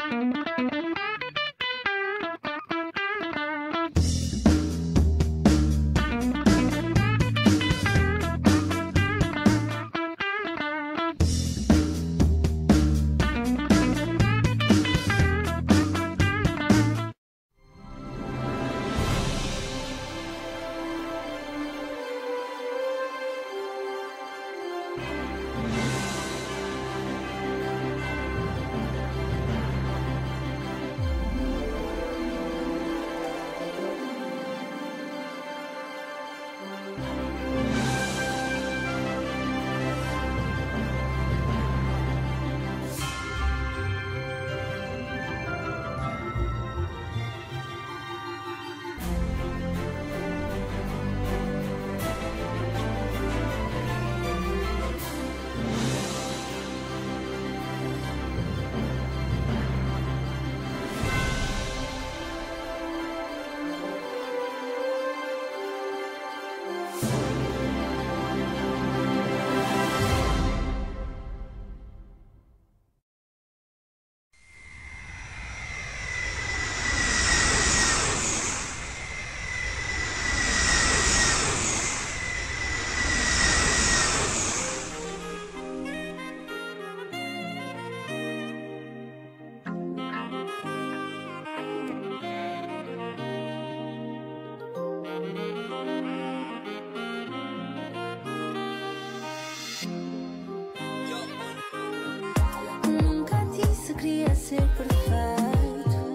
Ser perfeito,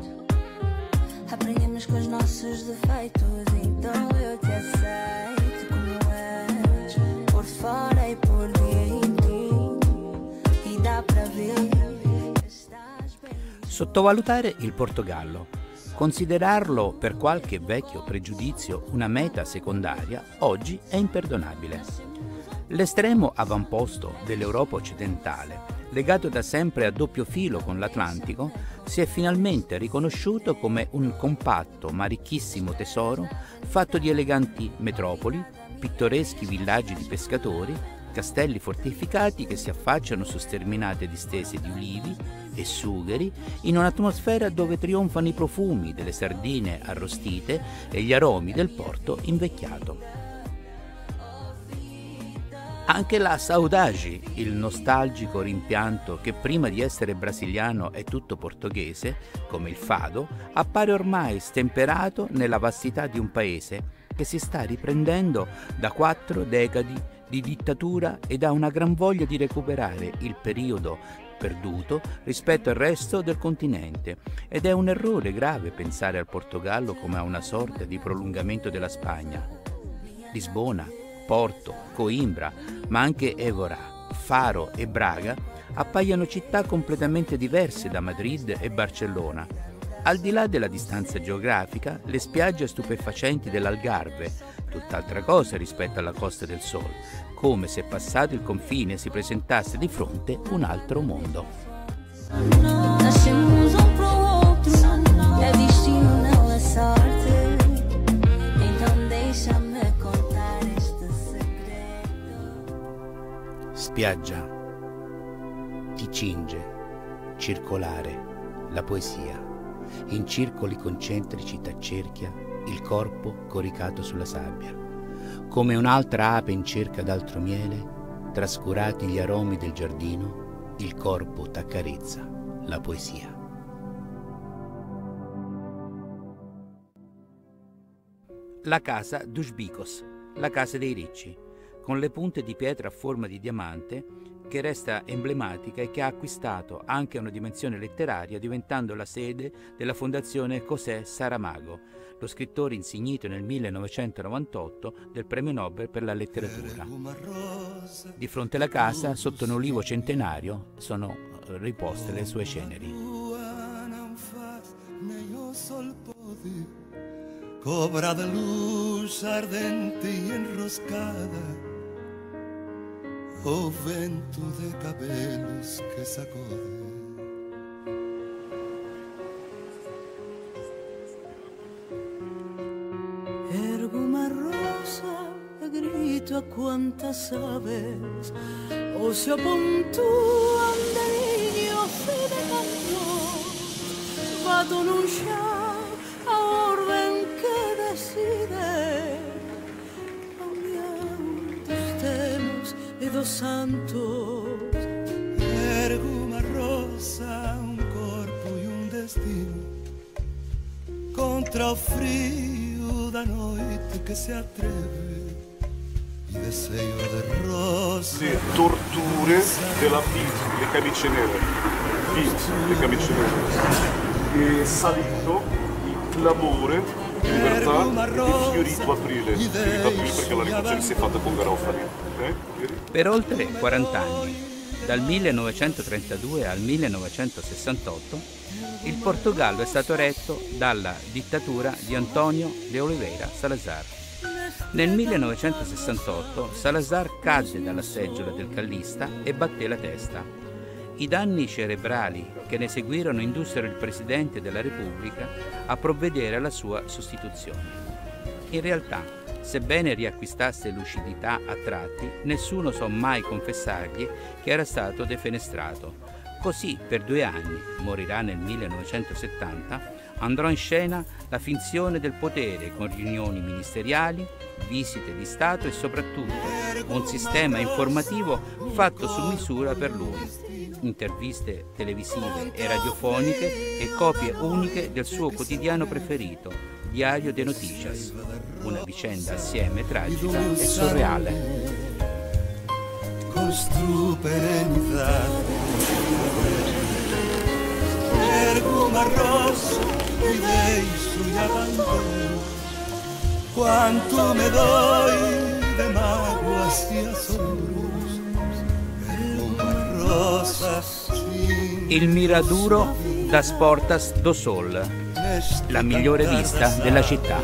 aprendemos com os nossos defeitos, então eu te aceito como és, por fora e por dentro, e dá pra ver que estás bem. Sottovalutare il Portogallo, considerarlo per qualche vecchio pregiudizio una meta secondaria, oggi è imperdonabile. L'estremo avamposto dell'Europa occidentale, legato da sempre a doppio filo con l'Atlantico, si è finalmente riconosciuto come un compatto ma ricchissimo tesoro fatto di eleganti metropoli, pittoreschi villaggi di pescatori, castelli fortificati che si affacciano su sterminate distese di ulivi e sugheri in un'atmosfera dove trionfano i profumi delle sardine arrostite e gli aromi del porto invecchiato. Anche la saudade, il nostalgico rimpianto che prima di essere brasiliano è tutto portoghese, come il fado, appare ormai stemperato nella vastità di un paese che si sta riprendendo da 4 decadi di dittatura e da una gran voglia di recuperare il periodo perduto rispetto al resto del continente, ed è un errore grave pensare al Portogallo come a una sorta di prolungamento della Spagna. Lisbona, Porto, Coimbra, ma anche Évora, Faro e Braga appaiono città completamente diverse da Madrid e Barcellona. Al di là della distanza geografica, le spiagge stupefacenti dell'Algarve, tutt'altra cosa rispetto alla Costa del Sol, come se passato il confine si presentasse di fronte un altro mondo. Nascemos pro outro, é destino, não é sorte. Então deixa-me contar este segredo. Spiaggia, ti cinge, circolare, la poesia. In circoli concentrici t'accerchia il corpo coricato sulla sabbia. Come un'altra ape in cerca d'altro miele, trascurati gli aromi del giardino, il corpo t'accarezza, la poesia. La casa dos Bicos, la casa dei ricci, con le punte di pietra a forma di diamante, che resta emblematica e che ha acquistato anche una dimensione letteraria diventando la sede della fondazione José Saramago, lo scrittore insignito nel 1998 del premio Nobel per la letteratura. Di fronte alla casa, sotto un olivo centenario, sono riposte le sue ceneri. Cobra de luz ardente e enroscada, o vento de cabelos que sacode. Ergo uma rosa, grito a quantas aves, o se apuntúan de niño fidando. tu non c'è orden che decide cambiando telos e dos santos. Ergo una rosa, un corpo e un destino contra o frio da noite que se atreve e desejo de rosa. Le torture della vita, le camicie nere, le camicie nere. E salito il clamore di libertà di fiorito aprile. Fiorito aprile perché la rivoluzione si è fatta con Garofani. Per oltre 40 anni, dal 1932 al 1968, il Portogallo è stato retto dalla dittatura di António de Oliveira Salazar. Nel 1968 Salazar cadde dalla seggiola del callista e batté la testa. I danni cerebrali che ne seguirono indussero il Presidente della Repubblica a provvedere alla sua sostituzione. In realtà, sebbene riacquistasse lucidità a tratti, nessuno so mai confessargli che era stato defenestrato. Così, per 2 anni, morirà nel 1970, andrò in scena la finzione del potere con riunioni ministeriali, visite di Stato e soprattutto un sistema informativo fatto su misura per lui, interviste televisive e radiofoniche e copie uniche del suo quotidiano preferito, Diario de Noticias, una vicenda assieme tragica e surreale. Constru perenidad, ergo una rosa y deixo y abandono. Quanto me doy de mágoas y asombros, ergo una rosa sin Il Miraduro das Portas do Sol, la migliore vista della città.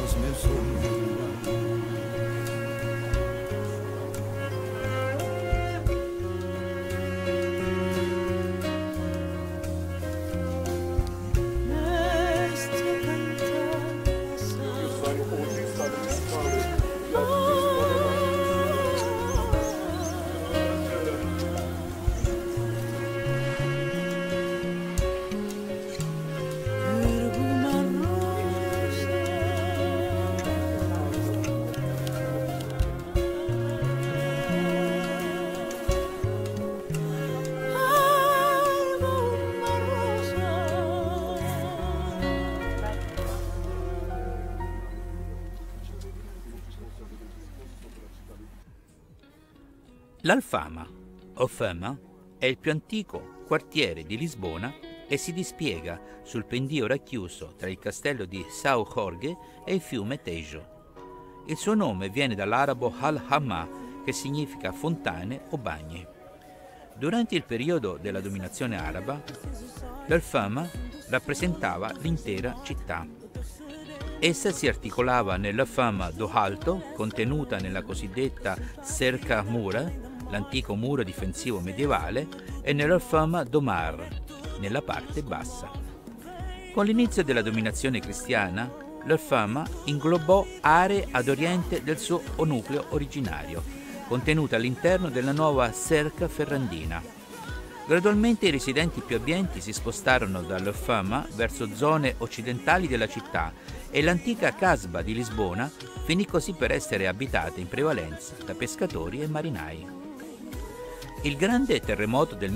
L'Alfama, o Fama, è il più antico quartiere di Lisbona e si dispiega sul pendio racchiuso tra il castello di São Jorge e il fiume Tejo. Il suo nome viene dall'arabo al-Hamma, che significa fontane o bagni. Durante il periodo della dominazione araba, l'Alfama rappresentava l'intera città. Essa si articolava nell'Alfama do Alto, contenuta nella cosiddetta Cerca Mura, l'antico muro difensivo medievale, e nell'Alfama do Mar, nella parte bassa. Con l'inizio della dominazione cristiana, l'Alfama inglobò aree ad oriente del suo nucleo originario, contenute all'interno della nuova Cerca Ferrandina. Gradualmente i residenti più abbienti si spostarono dall'Alfama verso zone occidentali della città e l'antica Casba di Lisbona finì così per essere abitata in prevalenza da pescatori e marinai. Il grande terremoto del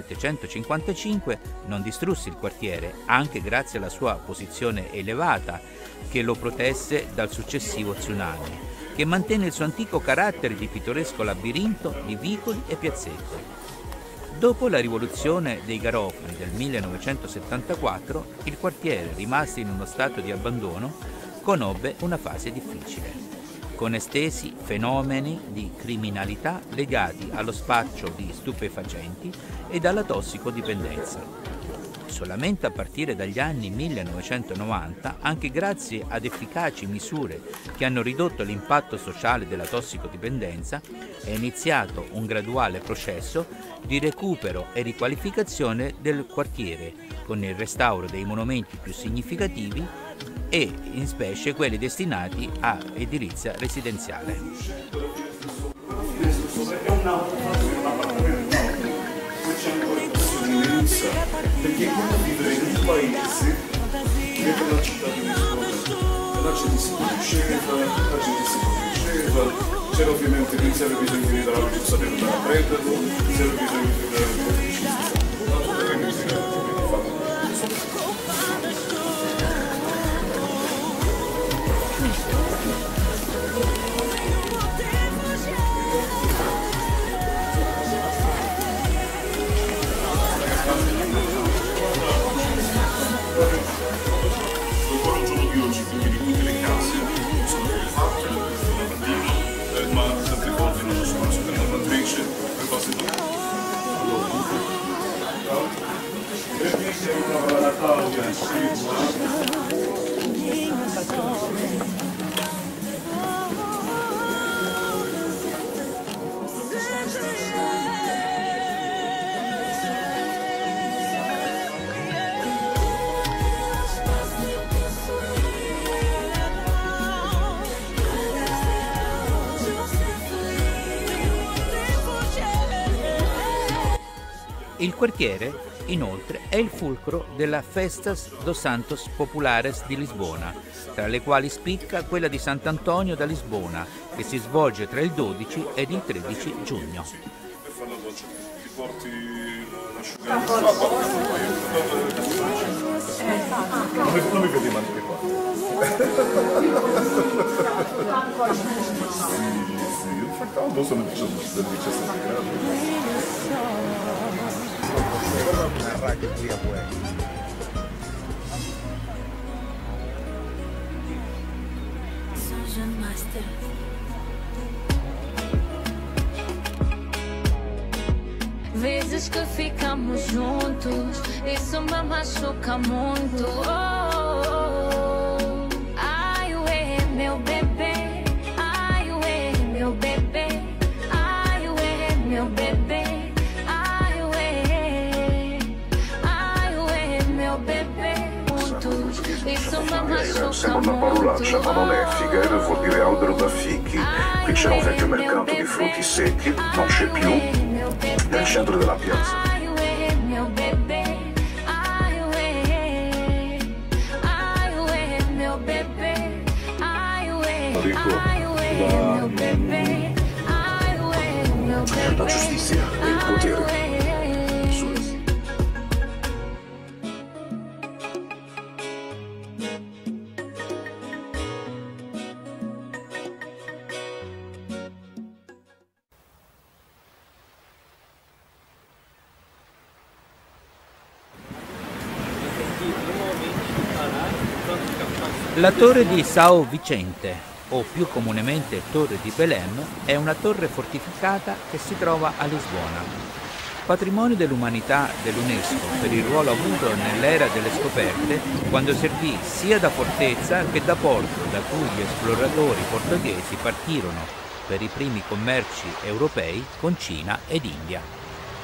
1755 non distrusse il quartiere, anche grazie alla sua posizione elevata, che lo protesse dal successivo tsunami, che mantenne il suo antico carattere di pittoresco labirinto di vicoli e piazzette. Dopo la rivoluzione dei Garofani del 1974, il quartiere, rimasto in uno stato di abbandono, conobbe una fase difficile, con estesi fenomeni di criminalità legati allo spaccio di stupefacenti ed alla tossicodipendenza. Solamente a partire dagli anni 1990, anche grazie ad efficaci misure che hanno ridotto l'impatto sociale della tossicodipendenza, è iniziato un graduale processo di recupero e riqualificazione del quartiere, con il restauro dei monumenti più significativi e in specie quelli destinati a edilizia residenziale. Perché come vivere in un paese dentro la città di Lisbona, la gente si conosceva, la gente si conosceva, c'era ovviamente chi aveva bisogno di vedere non sapeva andare a prenderlo, chi aveva bisogno di vedere Il quartiere, inoltre, è il fulcro della Festas dos Santos Populares di Lisbona, tra le quali spicca quella di Sant'Antonio da Lisbona, che si svolge tra il 12 ed il 13 giugno. Non mi vedi male qua. Sì, infatti non sono del 17 gradi. Vezes que ficamos juntos, isso me machuca muito. Ai, ué, meu bebê. Ai, ué, meu bebê. Ai, ué, meu bebê. Ai, ué, meu bebê. Juntos, isso me machuca sembra una parolaccia, ma non è. Figuera vuol dire albero da fichi. Qui c'è un vecchio mercato di frutti secchi, non c'è più. Nel centro della piazza. Ai, ué, meu bebê. Ai, ué. Ai, ué, meu bebê. Ai, ué. Ai, ué, meu bebê. Ai, ué, meu bebê. La giustizia e il potere. La torre di São Vicente, o più comunemente Torre di Belém, è una torre fortificata che si trova a Lisbona. Patrimonio dell'umanità dell'UNESCO per il ruolo avuto nell'era delle scoperte, quando servì sia da fortezza che da porto da cui gli esploratori portoghesi partirono per i primi commerci europei con Cina ed India.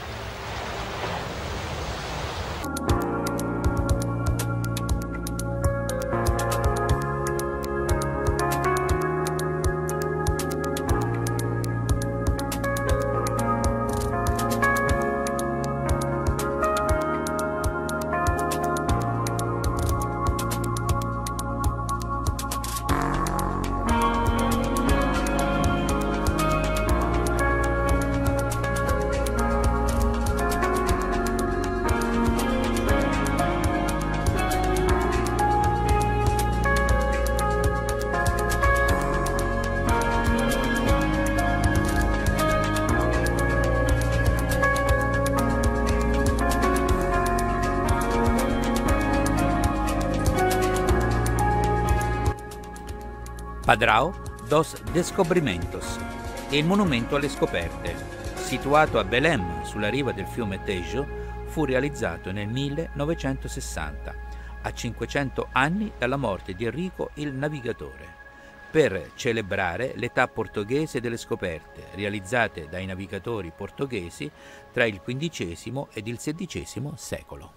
Padrão dos Descobrimentos, il monumento alle scoperte, situato a Belém, sulla riva del fiume Tejo, fu realizzato nel 1960, a 500 anni dalla morte di Enrico il Navigatore, per celebrare l'età portoghese delle scoperte, realizzate dai navigatori portoghesi tra il XV ed il XVI secolo.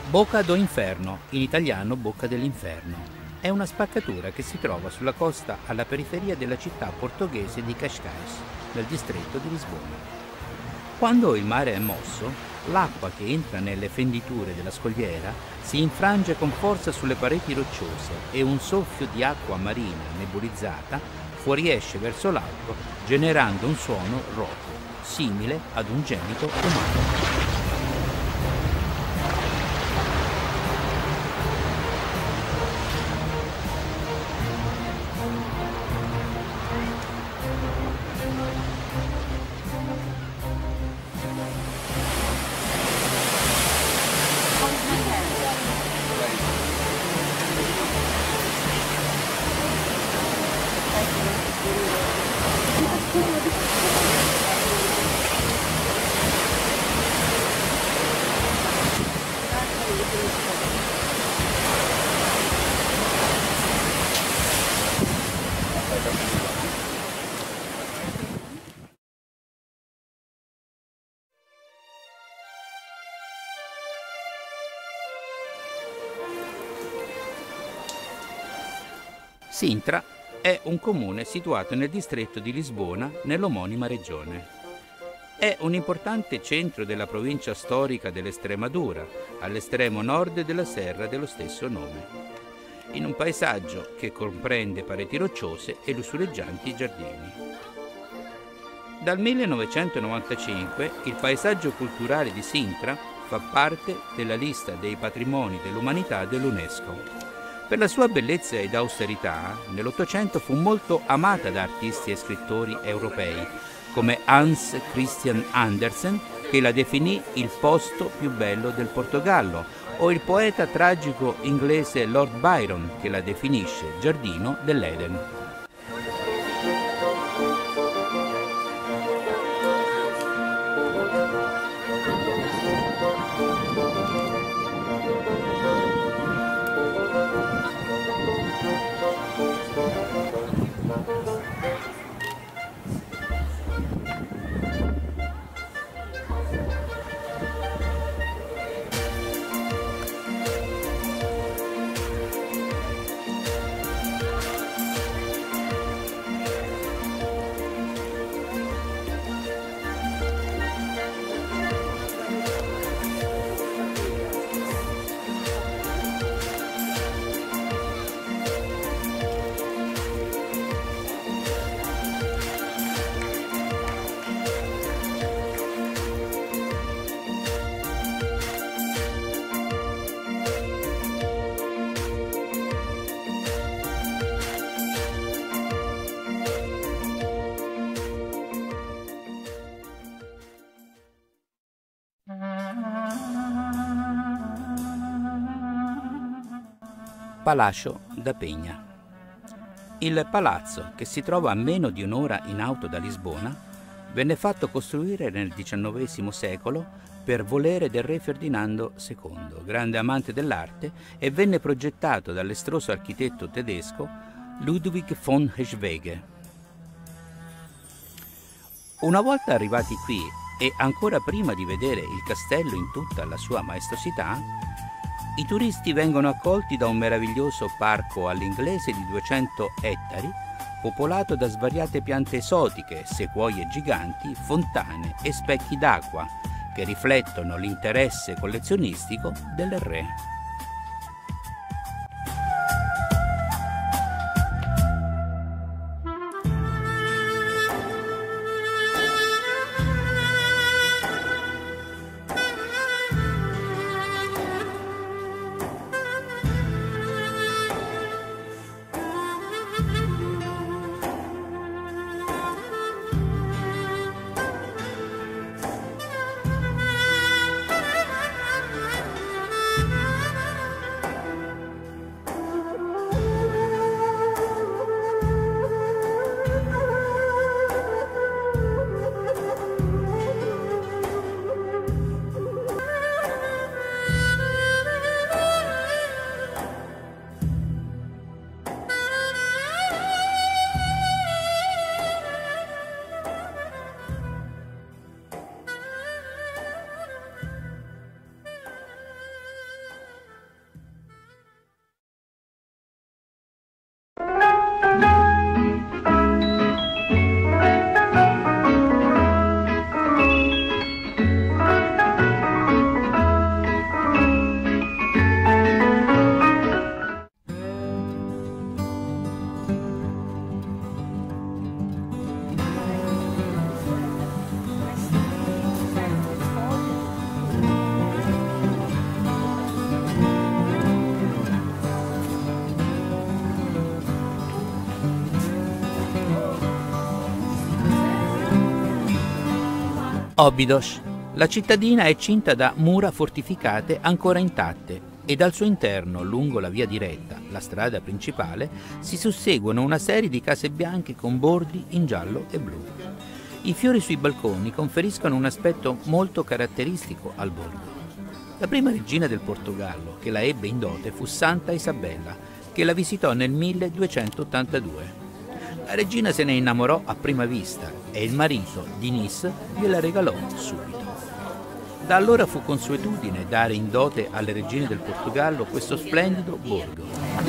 Boca do Inferno, in italiano Bocca dell'Inferno, è una spaccatura che si trova sulla costa alla periferia della città portoghese di Cascais, nel distretto di Lisbona. Quando il mare è mosso, l'acqua che entra nelle fenditure della scogliera si infrange con forza sulle pareti rocciose e un soffio di acqua marina nebulizzata fuoriesce verso l'alto generando un suono roco, simile ad un gemito umano. Sintra è un comune situato nel distretto di Lisbona, nell'omonima regione. È un importante centro della provincia storica dell'Estremadura, all'estremo nord della serra dello stesso nome, in un paesaggio che comprende pareti rocciose e lussureggianti giardini. Dal 1995 il paesaggio culturale di Sintra fa parte della lista dei patrimoni dell'umanità dell'UNESCO. Per la sua bellezza ed austerità, nell'Ottocento fu molto amata da artisti e scrittori europei, come Hans Christian Andersen, che la definì il posto più bello del Portogallo, o il poeta tragico inglese Lord Byron, che la definisce giardino dell'Eden. Palácio da Penha. Il palazzo, che si trova a meno di un'ora in auto da Lisbona, venne fatto costruire nel XIX secolo per volere del re Ferdinando II, grande amante dell'arte, e venne progettato dall'estroso architetto tedesco Ludwig von Heschwege. Una volta arrivati qui, e ancora prima di vedere il castello in tutta la sua maestosità, i turisti vengono accolti da un meraviglioso parco all'inglese di 200 ettari, popolato da svariate piante esotiche, sequoie giganti, fontane e specchi d'acqua, che riflettono l'interesse collezionistico del re. Óbidos. La cittadina è cinta da mura fortificate ancora intatte e dal suo interno, lungo la via diretta, la strada principale, si susseguono una serie di case bianche con bordi in giallo e blu. I fiori sui balconi conferiscono un aspetto molto caratteristico al borgo. La prima regina del Portogallo che la ebbe in dote fu Santa Isabella, che la visitò nel 1282. La regina se ne innamorò a prima vista e il marito, Dinis, gliela regalò subito. Da allora fu consuetudine dare in dote alle regine del Portogallo questo splendido borgo.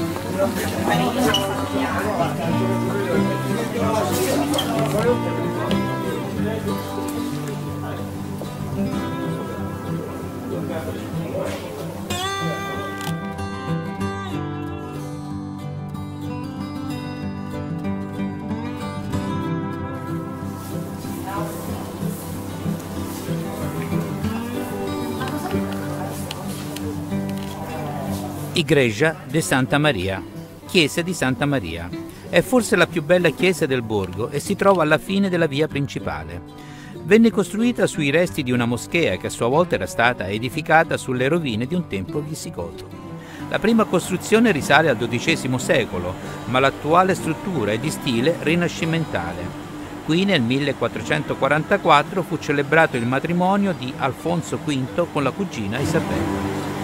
Igreja de Santa Maria, chiesa di Santa Maria. È forse la più bella chiesa del borgo e si trova alla fine della via principale. Venne costruita sui resti di una moschea che a sua volta era stata edificata sulle rovine di un tempio visigoto. La prima costruzione risale al XII secolo, ma l'attuale struttura è di stile rinascimentale. Qui nel 1444 fu celebrato il matrimonio di Alfonso V con la cugina Isabella.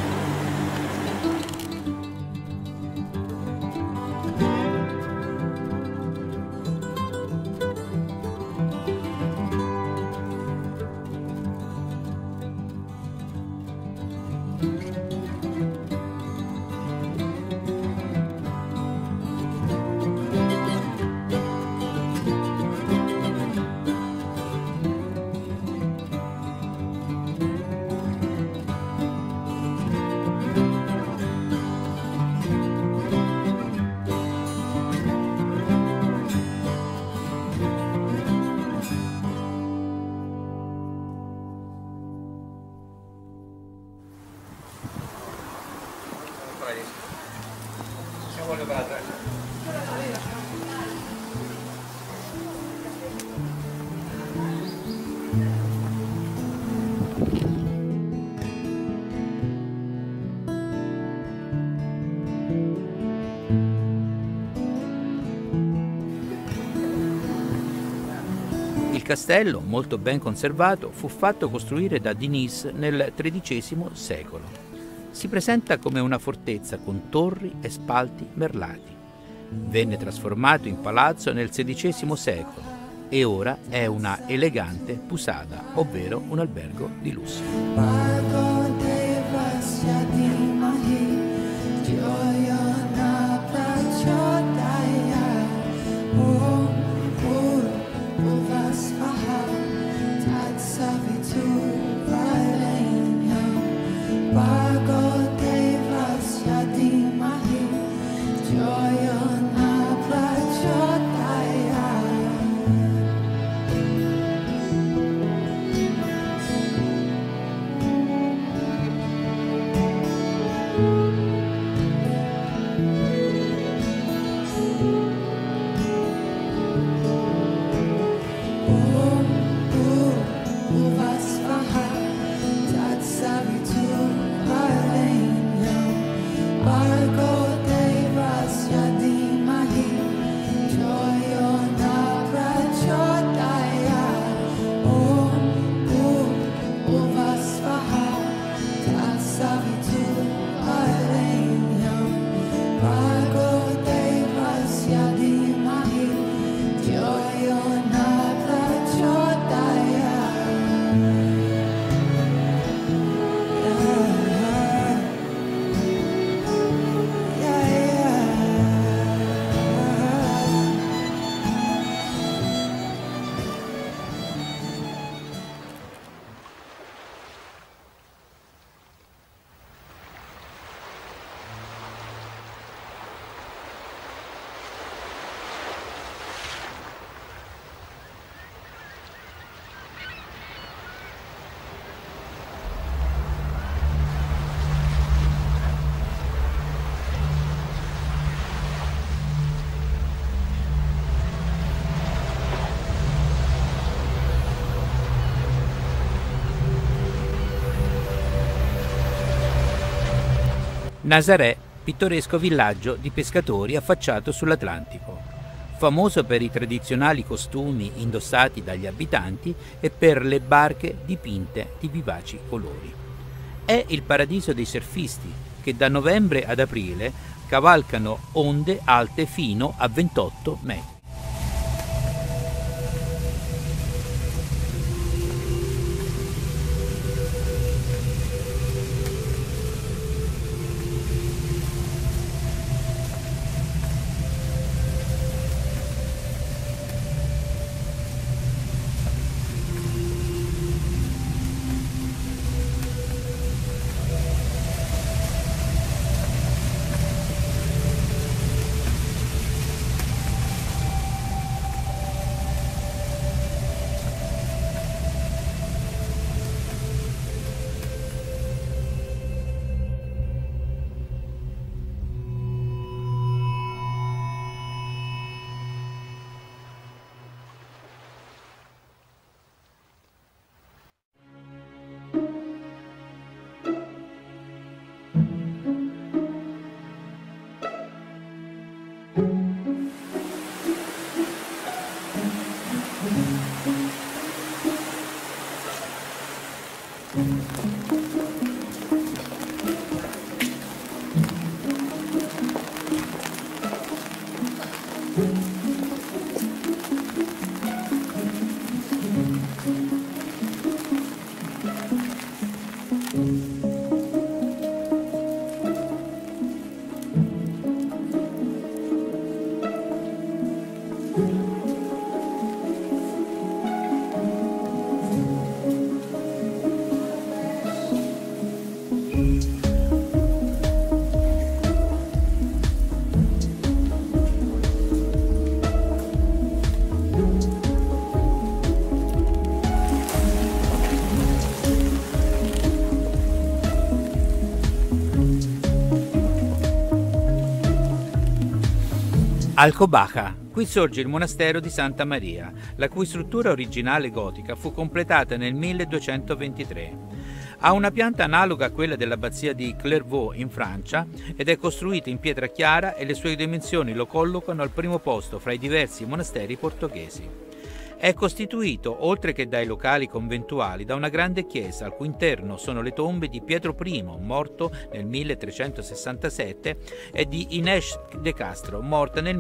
Il castello, molto ben conservato, fu fatto costruire da Dinis nel XIII secolo. Si presenta come una fortezza con torri e spalti merlati. Venne trasformato in palazzo nel XVI secolo e ora è una elegante posada, ovvero un albergo di lusso. Nazaré, pittoresco villaggio di pescatori affacciato sull'Atlantico, famoso per i tradizionali costumi indossati dagli abitanti e per le barche dipinte di vivaci colori. È il paradiso dei surfisti, che da novembre ad aprile cavalcano onde alte fino a 28 metri. Alcobaja. Qui sorge il monastero di Santa Maria, la cui struttura originale gotica fu completata nel 1223. Ha una pianta analoga a quella dell'abbazia di Clairvaux in Francia ed è costruita in pietra chiara e le sue dimensioni lo collocano al primo posto fra i diversi monasteri portoghesi. È costituito, oltre che dai locali conventuali, da una grande chiesa al cui interno sono le tombe di Pietro I, morto nel 1367, e di Inés de Castro, morta nel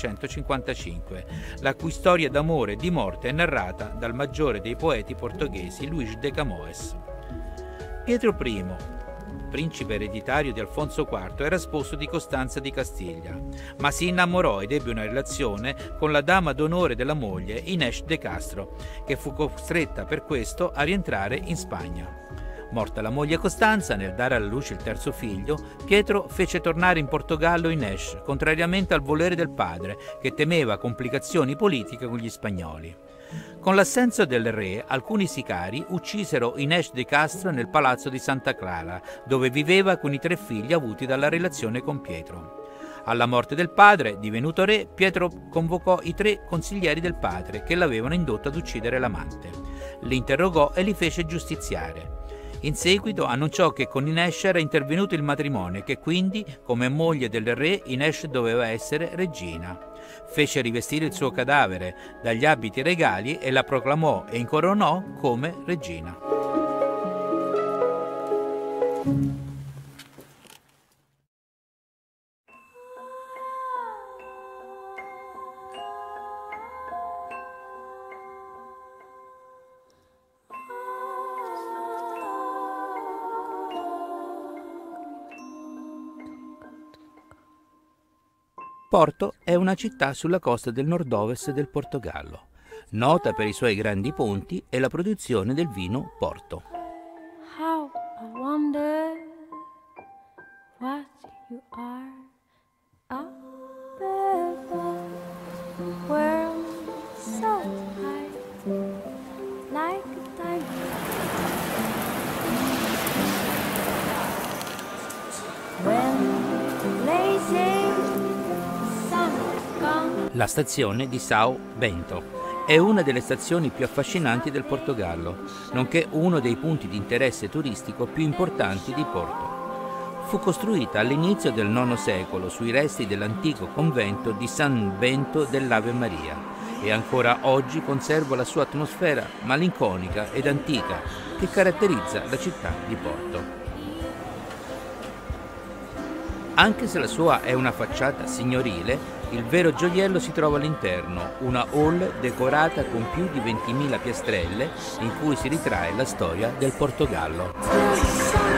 1355, la cui storia d'amore e di morte è narrata dal maggiore dei poeti portoghesi, Luís de Camões. Pietro I, principe ereditario di Alfonso IV, era sposo di Costanza di Castiglia, ma si innamorò ed ebbe una relazione con la dama d'onore della moglie, Inés de Castro, che fu costretta per questo a rientrare in Spagna. Morta la moglie Costanza, nel dare alla luce il terzo figlio, Pietro fece tornare in Portogallo Inés, contrariamente al volere del padre, che temeva complicazioni politiche con gli spagnoli. Con l'assenso del re, alcuni sicari uccisero Inés de Castro nel palazzo di Santa Clara, dove viveva con i 3 figli avuti dalla relazione con Pietro. Alla morte del padre, divenuto re, Pietro convocò i 3 consiglieri del padre che l'avevano indotto ad uccidere l'amante. Li interrogò e li fece giustiziare. In seguito annunciò che con Inés era intervenuto il matrimonio e che quindi, come moglie del re, Inés doveva essere regina. Fece rivestire il suo cadavere dagli abiti regali e la proclamò e incoronò come regina. Porto è una città sulla costa del nord-ovest del Portogallo, nota per i suoi grandi ponti e la produzione del vino Porto. How I wonder what you are up above, world so high, like a diamond. When blazing sun comes. La stazione di São Bento è una delle stazioni più affascinanti del Portogallo, nonché uno dei punti di interesse turistico più importanti di Porto. fu costruita all'inizio del IX secolo sui resti dell'antico convento di San Bento dell'Ave Maria e ancora oggi conserva la sua atmosfera malinconica ed antica che caratterizza la città di Porto. Anche se la sua è una facciata signorile, il vero gioiello si trova all'interno, una hall decorata con più di 20.000 piastrelle in cui si ritrae la storia del Portogallo.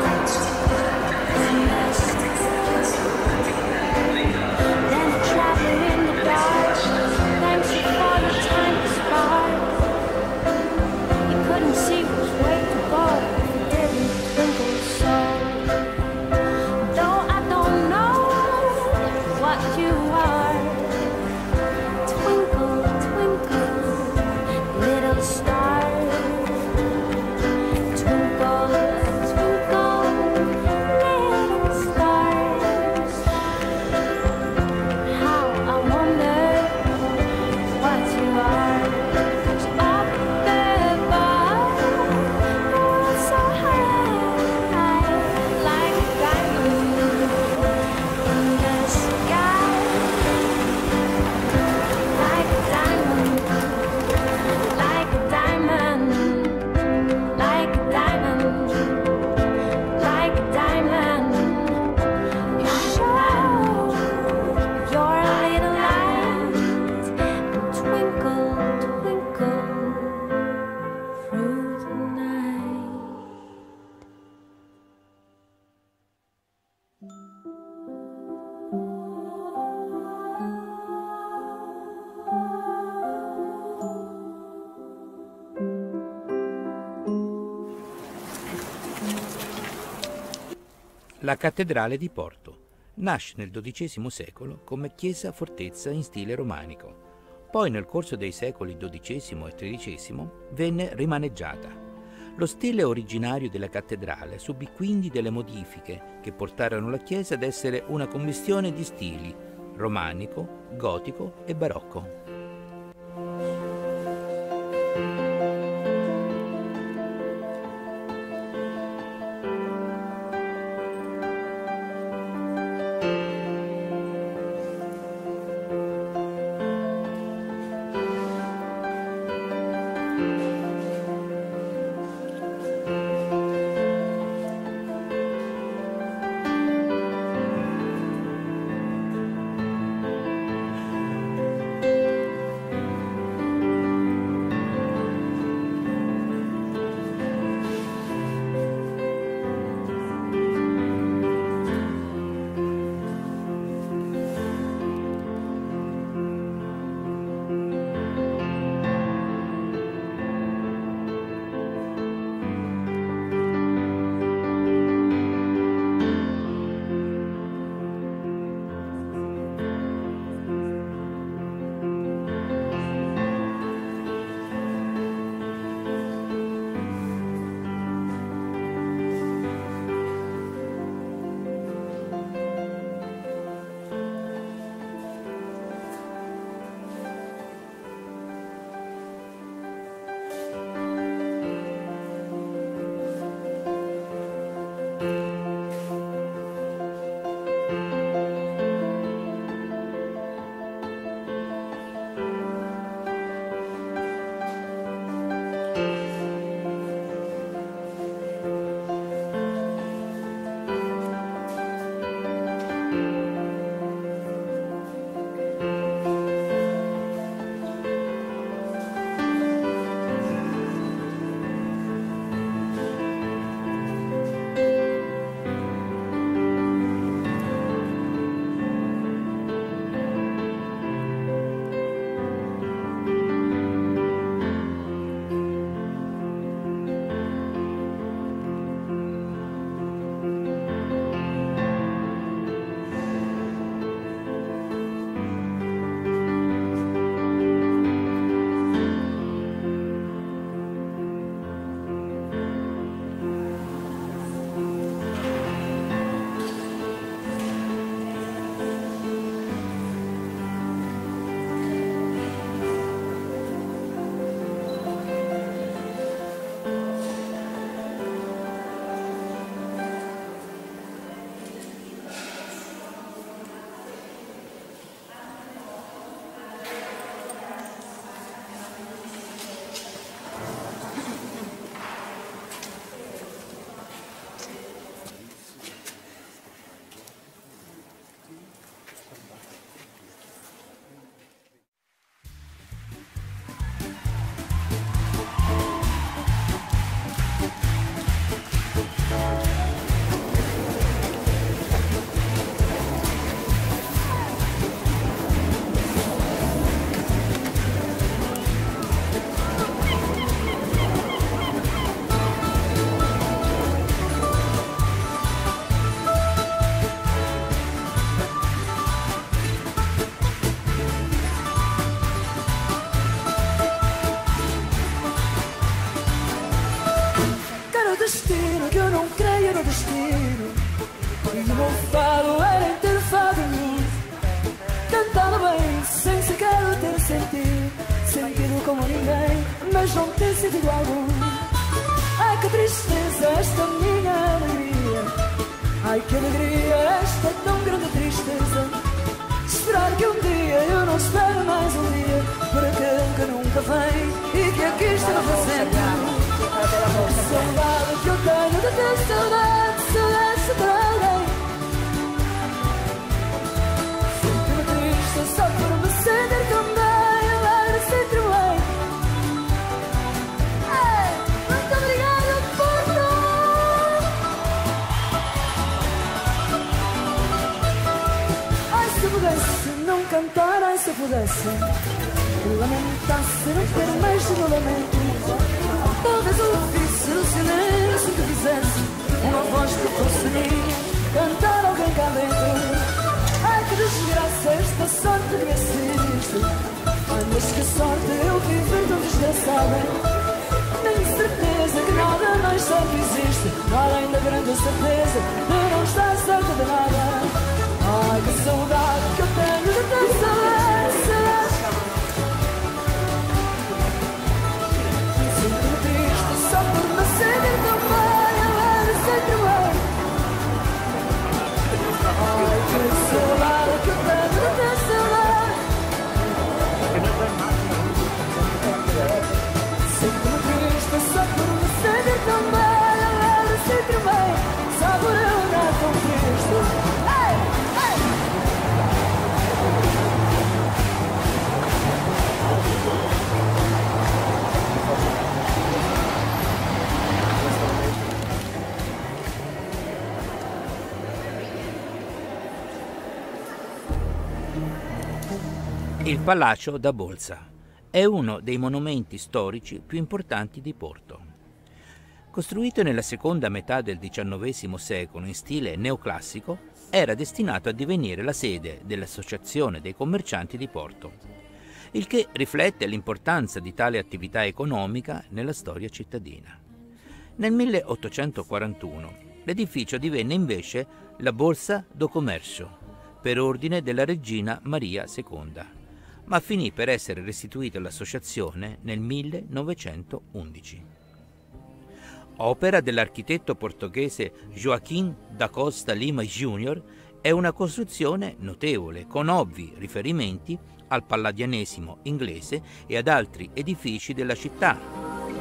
La cattedrale di Porto nasce nel XII secolo come chiesa-fortezza in stile romanico. Poi nel corso dei secoli XII e XIII venne rimaneggiata. Lo stile originario della cattedrale subì quindi delle modifiche che portarono la chiesa ad essere una commistione di stili romanico, gotico e barocco. destino que eu não creia no destino. E o meu fado era em ter fado em luz, cantado bem, sem sequer ter sentido como ninguém, mas não ter sentido algum. Ai que tristeza esta minha alegria, ai que alegria esta tão grande tristeza. Esperar que um dia eu não espero mais um dia por aquele que nunca vem e que aqui está presente. Saudade que eu tenho de ter saudade, saudade para alguém. Sinto-me triste só por me sentir tão bem, eu era sempre bem. Muito obrigada por tudo. Ai se pudesse não cantar, ai se pudesse lamentasse, não ter mais de meu lamento. Talvez eu ouvisse o silêncio que fizesse uma voz que fosse minha, cantar alguém cá dentro. Ai que desgraça esta sorte que me assiste. Ai mas que sorte eu viver tão desgraçada. Tenho certeza que nada mais certo existe, além da grande certeza de não estar certa de nada. Ai que saudade que eu tenho de ter saudade. Só por me sentir tão bem, eu era sempre bem. Ai, que saudade que eu tenho de ter saudade. Sinto-me triste só por me sentir tão bem, eu era sempre bem. Só por eu andar tão triste. Il Palazzo da Bolsa è uno dei monumenti storici più importanti di Porto. Costruito nella seconda metà del XIX secolo in stile neoclassico, era destinato a divenire la sede dell'Associazione dei Commercianti di Porto, il che riflette l'importanza di tale attività economica nella storia cittadina. Nel 1841 l'edificio divenne invece la Borsa do Commercio, per ordine della regina Maria II, ma finì per essere restituito all'associazione nel 1911. Opera dell'architetto portoghese Joaquim da Costa Lima Jr., è una costruzione notevole, con ovvi riferimenti al palladianesimo inglese e ad altri edifici della città.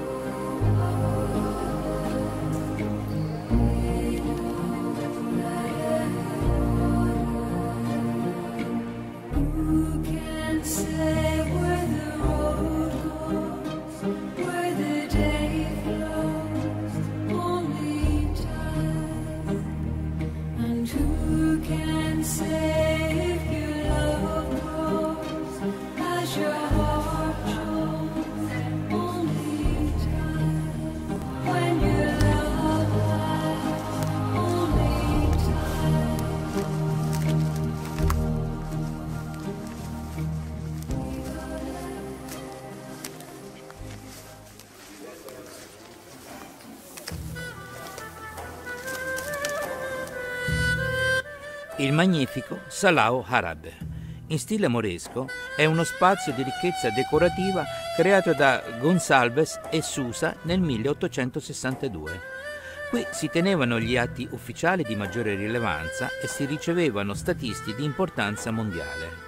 Il magnifico Salão Árabe, in stile moresco, è uno spazio di ricchezza decorativa creato da Gonçalves e Sousa nel 1862. Qui si tenevano gli atti ufficiali di maggiore rilevanza e si ricevevano statisti di importanza mondiale.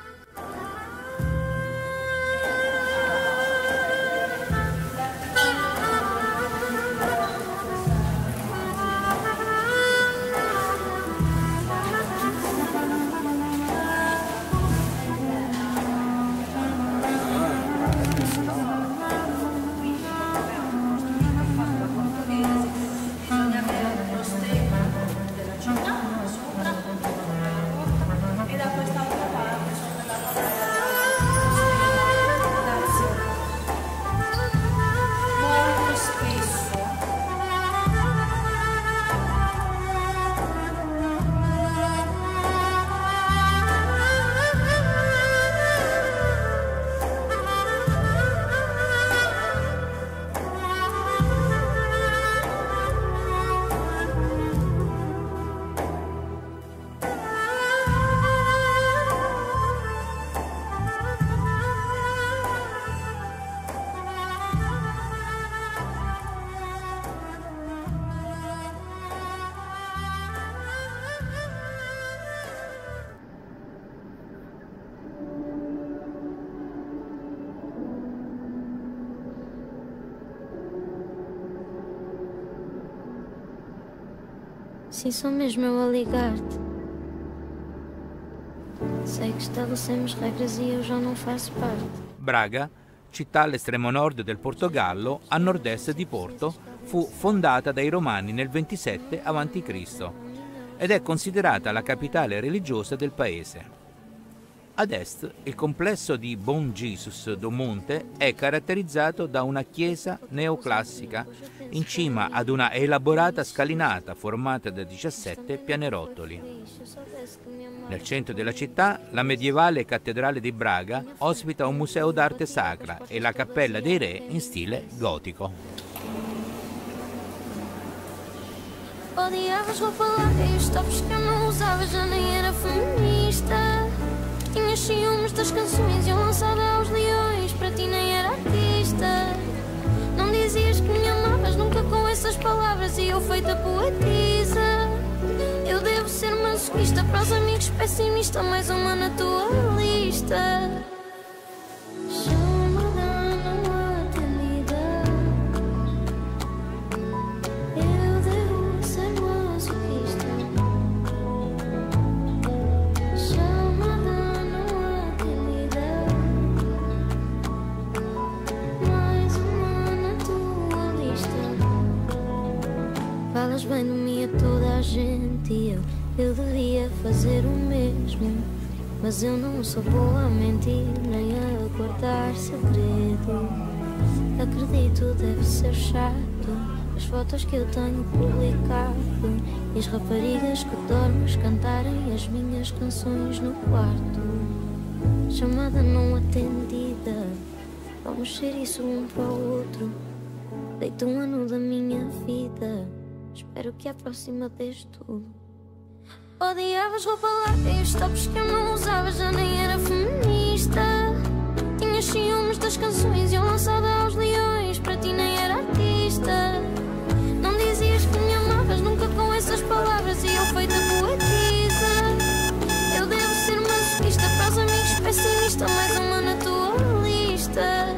E da quest'altra parte Sim, sou mesmo eu a ligar-te. Sei que estabelecemos regras e eu já não faço parte. Braga, città all'estremo nord del Portogallo, a nord-est di Porto, fu fondata dai Romani nel 27 a.C. ed è considerata la capitale religiosa del paese. Ad est, il complesso di Bom Jesus do Monte è caratterizzato da una chiesa neoclassica in cima ad una elaborata scalinata formata da 17 pianerottoli. Nel centro della città, la medievale cattedrale di Braga ospita un museo d'arte sacra e la cappella dei re in stile gotico. Odiavas roupa larga e os tops que eu não usava, já nem era feminista. Tinhas ciúmes das canções e eu lançada aos leões, para ti nem era artista. Não dizias que me amavas nunca com essas palavras e eu feita poetisa. Eu devo ser masoquista, para os amigos pessimista, mais uma na tua lista. Falas bem de mim a toda a gente e eu devia fazer o mesmo. Mas eu não sou boa a mentir, nem a guardar segredo. Acredito, deve ser chato as fotos que eu tenho publicado e as raparigas que dormes cantarem as minhas canções no quarto. Chamada não atendida, vamos ser isso um para o outro. Deito um ano da minha vida, espero que a próxima dês tudo. Odiavas roupa larga e os tops que eu não usava, já nem era feminista. Tinhas ciúmes das canções e eu lançada aos leões, para ti nem era artista. Não dizias que me amavas nunca com essas palavras e eu feita poetisa. Eu devo ser masoquista, para os amigos pessimista, mais uma na tua lista.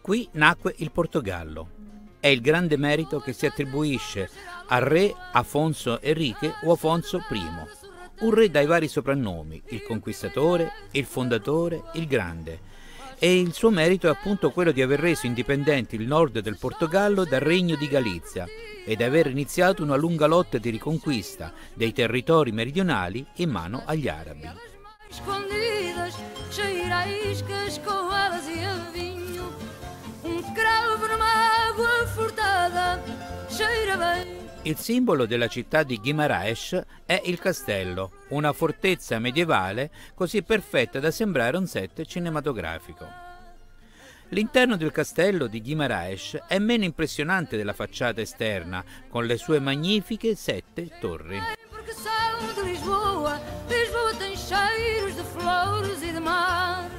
Qui nacque il Portogallo. È il grande merito che si attribuisce al re Afonso Henrique o Afonso I, un re dai vari soprannomi, il conquistatore, il fondatore, il grande. E il suo merito è appunto quello di aver reso indipendente il nord del Portogallo dal regno di Galizia e di aver iniziato una lunga lotta di riconquista dei territori meridionali in mano agli arabi. Escondidas, cheira a iscas, coadas e a vinho. Cravo numa água furtada, cheira bem. Il simbolo della città di Guimarães è il castello, una fortezza medievale così perfetta da sembrare un set cinematografico. L'interno del castello di Guimarães è meno impressionante della facciata esterna, con le sue magnifiche 7 torri. Porque são de Lisboa, Lisboa tem cheiros de flores e de mar.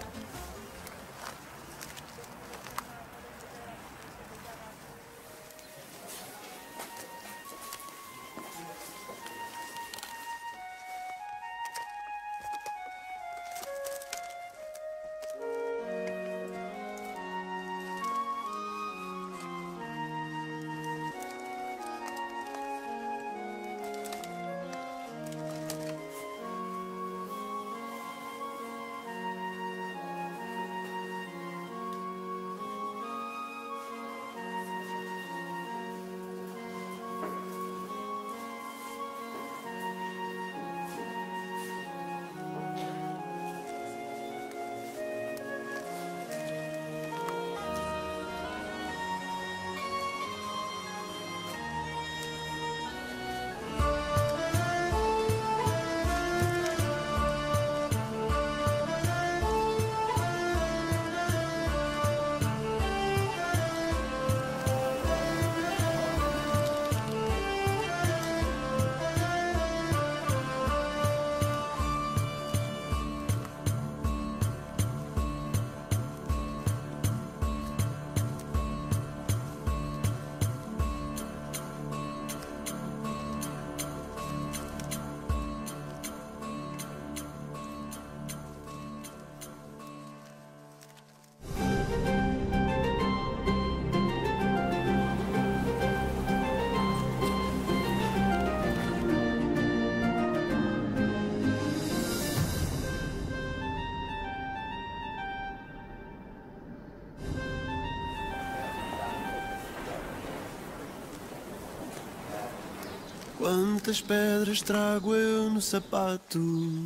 Quantas pedras trago eu no sapato?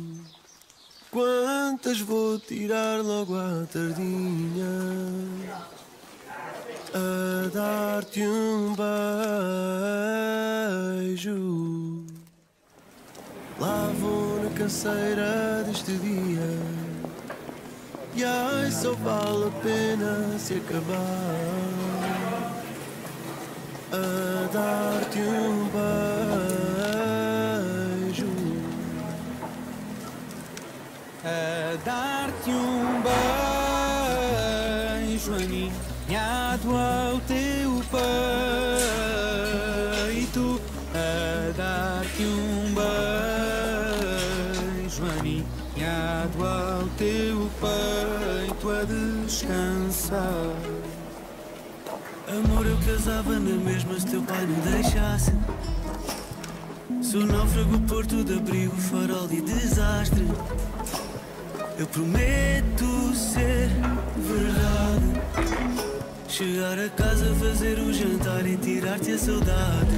Quantas vou tirar logo à tardinha? A dar-te um beijo. Lá vou na canseira deste dia. E ai, só vale a pena se acabar. A dar-te um beijo, a dar-te um beijo aninhado ao teu peito, a dar-te um beijo aninhado ao teu peito a descansar. Amor, eu casava na mesma se teu pai não deixasse. Sou náufrago, porto de abrigo, farol e desastre. Eu prometo ser verdade. Chegar a casa, fazer um jantar e tirar-te a saudade.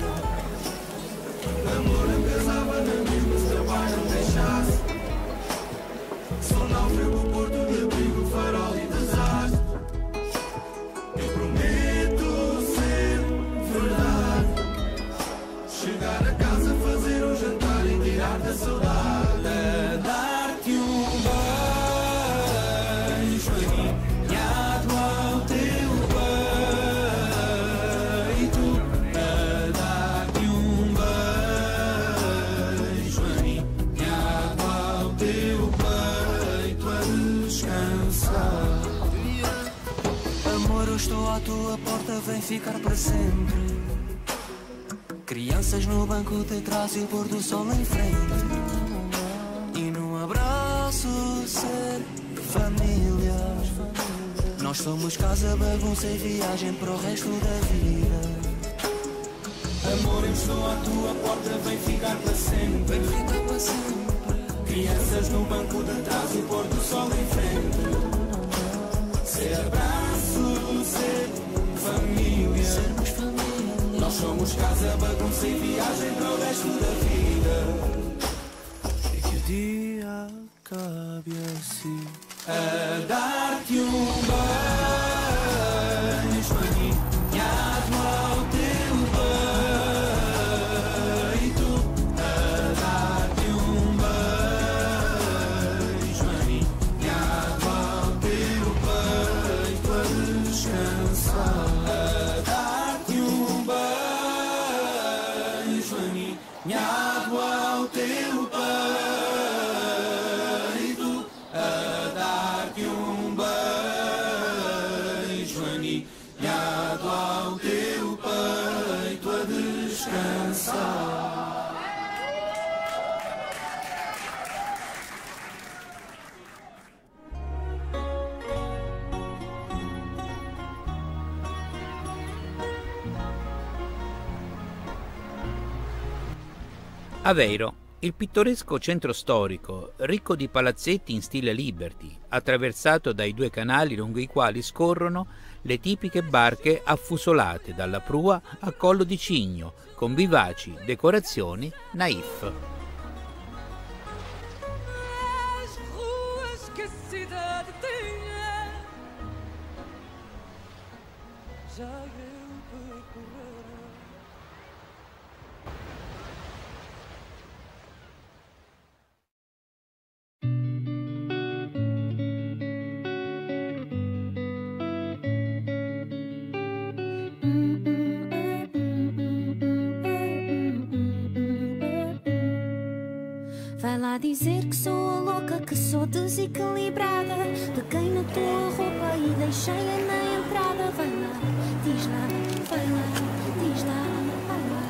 Amor, eu casava na mesma se teu pai não deixasse. Sou náufrago, porto de abrigo, farol e desastre. Eu prometo ser verdade. Chegar a casa, fazer um jantar e tirar-te a saudade. A dar-te um beijo aninhado ao teu peito, a dar-te um beijo aninhado ao teu peito a descansar. Amor, eu estou à tua porta, vem ficar para sempre. Crianças no banco de trás e o pôr do sol em frente. E num abraço ser família. Nós Nós somos casa, bagunça e viagem para o resto da vida. Amor, eu estou à tua porta, vem ficar para sempre. Crianças no banco de trás, o pôr do sol em frente. Ser abraço, ser família. Sermos família. Nós somos casa, bagunça e viagem para o resto da vida. E que o dia acabe assim. A dar-te um beijo aninhado ao teu peito. A dar-te um beijo aninhado ao teu peito a descansar. A dar-te um beijo aninhado ao teu peito. Ao teu peito a descansar. Aveiro, il pittoresco centro storico, ricco di palazzetti in stile Liberty, attraversato dai due canali lungo i quali scorrono le tipiche barche affusolate dalla prua a Collo di Cigno, con vivaci decorazioni naif. Vai lá dizer que sou a louca, que sou desequilibrada. Peguei na tua roupa e deixei-a na entrada. Vai lá, diz lá, vai lá, diz lá, vai lá.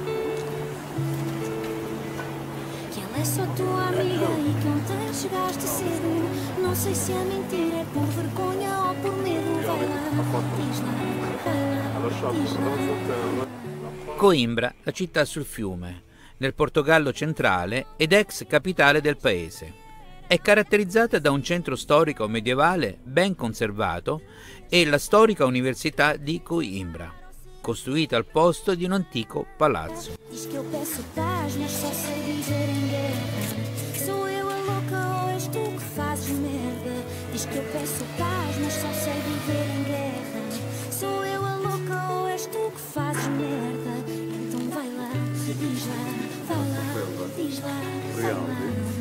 Que ela é só tua amiga e que ontem chegaste cedo. Não sei se a mentira é por vergonha ou por medo. Vai lá, diz lá, vai lá, diz lá. Coimbra, la città sul fiume, nel Portogallo centrale ed ex capitale del paese. È caratterizzata da un centro storico medievale ben conservato e la storica Università di Coimbra, costruita al posto di un antico palazzo. Diz que eu peço paz, mas só sei viver em guerra. Sou eu a louca ou és tu que fazes merda? Diz que eu peço paz, mas só sei viver em guerra. Sou eu a louca ou és tu que fazes merda? Então vai lá, diz lá, vai lá, diz lá, vai lá.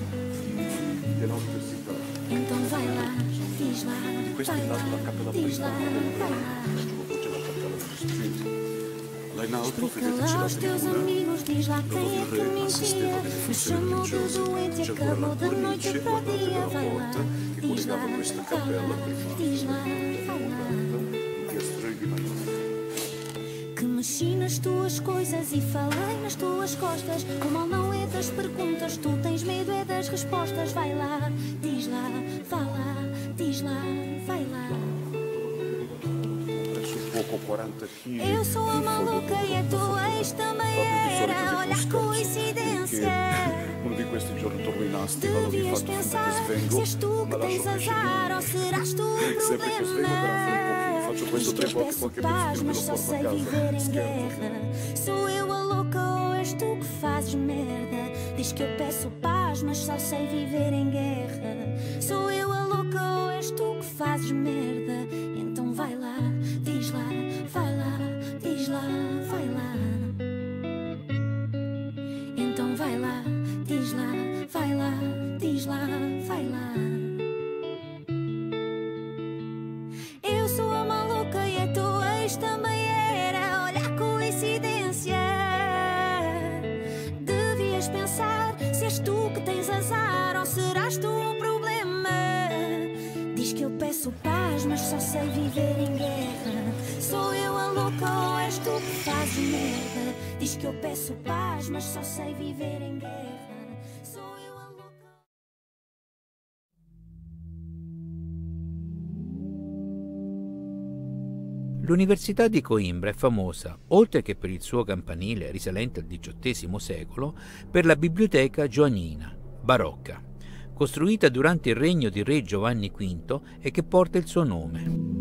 Então vai lá, diz lá, vai lá, diz lá, vai lá. Explica lá aos teus amigos, diz lá quem é que mentia. Me chamou de doente, acabou da noite para o dia. Vai lá, diz lá, vai lá, diz lá, vai lá. Que mexi nas tuas coisas e falei nas tuas costas. O mal não é das perguntas, tu tens medo é das respostas. Vai lá, diz lá, vai lá, diz lá, vai lá. Eu sou a maluca e a tua ex também era. Olha a coincidência. Devias pensar se és tu que tens azar ou serás tu o problema. Diz que eu peço paz, mas só sei viver em guerra. Sou eu a louca ou és tu que fazes merda? Diz que eu peço paz, mas só sei viver em guerra. Sou eu a louca ou és tu que fazes merda? Então vai lá, diz lá, vai lá, diz lá, vai lá. Então vai lá, diz lá, vai lá, diz lá, vai lá. Eu sou a maluca e a tua ex também era. Olha a coincidência. Devias pensar se és tu que tens azar ou serás tu o problema. Diz que eu peço paz, mas só sei viver em guerra. Sou eu a louca ou és tu que fazes merda? Diz que eu peço paz, mas só sei viver em guerra. Sou eu a louca. L'Università di Coimbra è famosa, oltre che per il suo campanile risalente al XVIII secolo, per la biblioteca joannina, barocca, costruita durante il regno di re Giovanni V e che porta il suo nome.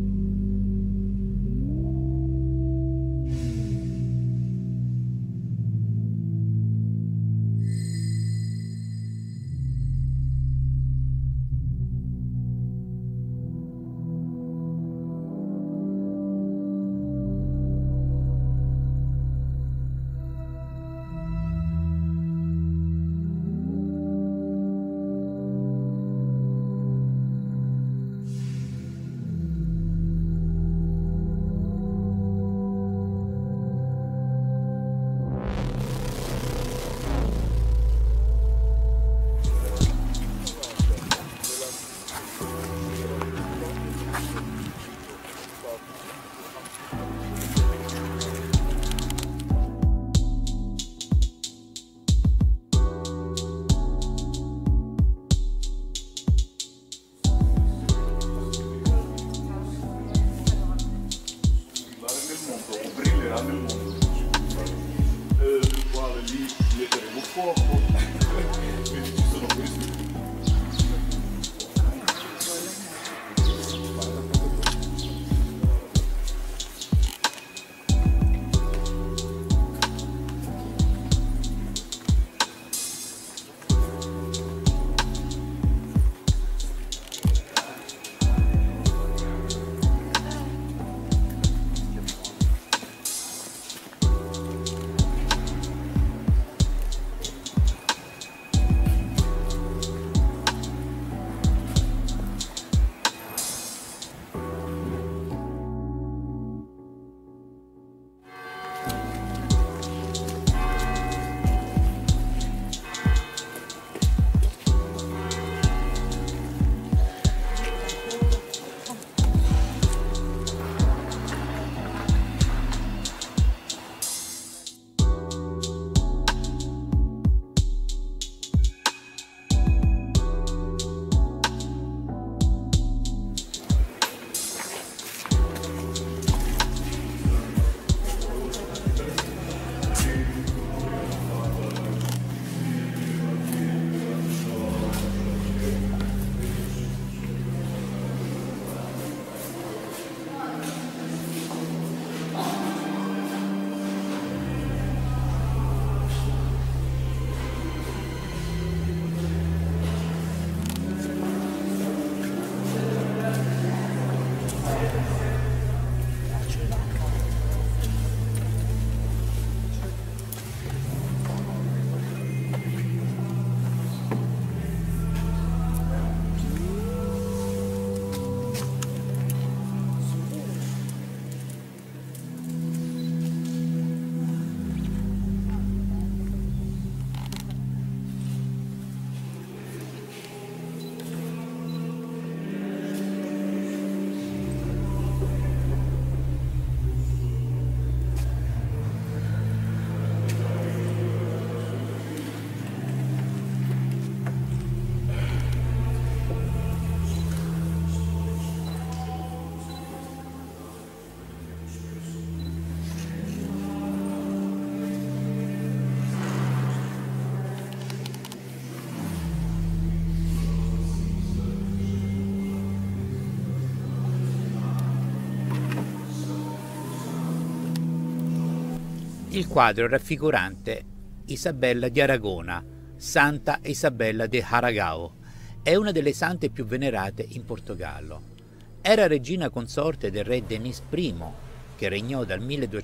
Il quadro è raffigurante Isabella di Aragona, Santa Isabella de Aragão. È una delle sante più venerate in Portogallo. Era regina consorte del re Denis I, che regnò dal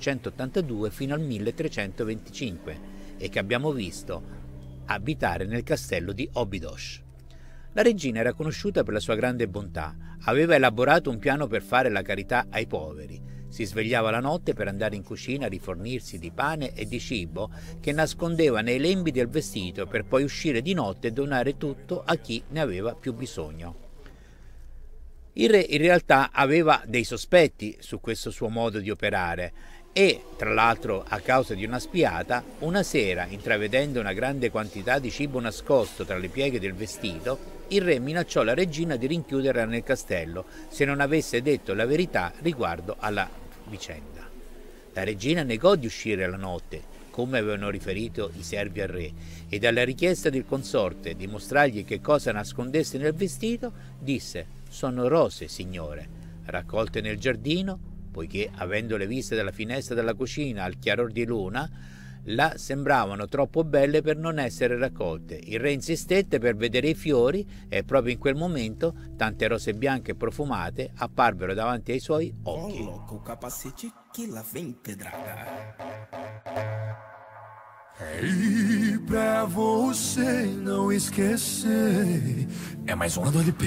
1282 fino al 1325 e che abbiamo visto abitare nel castello di Óbidos. La regina era conosciuta per la sua grande bontà, aveva elaborato un piano per fare la carità ai poveri, si svegliava la notte per andare in cucina a rifornirsi di pane e di cibo che nascondeva nei lembi del vestito per poi uscire di notte e donare tutto a chi ne aveva più bisogno. Il re in realtà aveva dei sospetti su questo suo modo di operare e, tra l'altro, a causa di una spiata, una sera, intravedendo una grande quantità di cibo nascosto tra le pieghe del vestito, il re minacciò la regina di rinchiuderla nel castello se non avesse detto la verità riguardo alla vicenda. La regina negò di uscire la notte, come avevano riferito i servi al re, e alla richiesta del consorte di mostrargli che cosa nascondesse nel vestito, disse: «Sono rose, signore, raccolte nel giardino», poiché, avendole viste dalla finestra della cucina al chiaror di luna, là sembravano troppo belle per non essere raccolte. Il re insistette per vedere i fiori e proprio in quel momento tante rose bianche e profumate apparvero davanti ai suoi occhi. Coloca o capacete que lá vem pedrada. E pra você não esquecer, é mais uma do LP.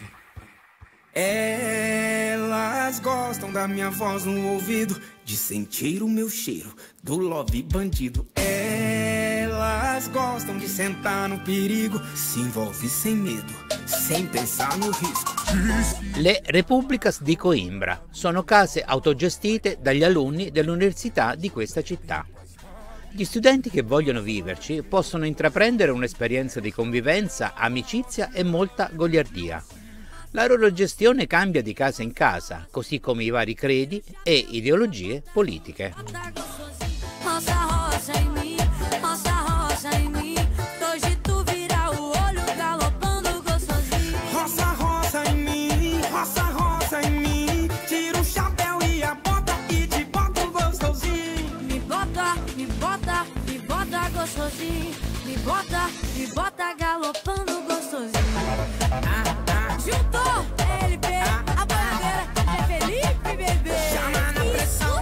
Elas gostam da minha voz no ouvido, de sentir o meu cheiro, do love bandido. Elas gostam de sentar no perigo, se envolve sem medo, sem pensar no risco. Le Repúblicas di Coimbra sono case autogestite dagli alunni dell'università di questa città. Gli studenti che vogliono viverci possono intraprendere un'esperienza di convivenza, amicizia e molta goliardia. La loro gestione cambia di casa in casa, così come i vari credi e ideologie politiche. Roça, roça em mim, roça, roça em mim. Hoje tu vira o olho galopando gostosinho. Roça, roça em mim, roça em mim. Tira o chapéu e a bota e te boto gostosinho. Me bota, me bota, me bota gostosinho. Me bota galopando gostosinho. Juntou LP, a bandeira é Felipe, bebê. Chama na pressão.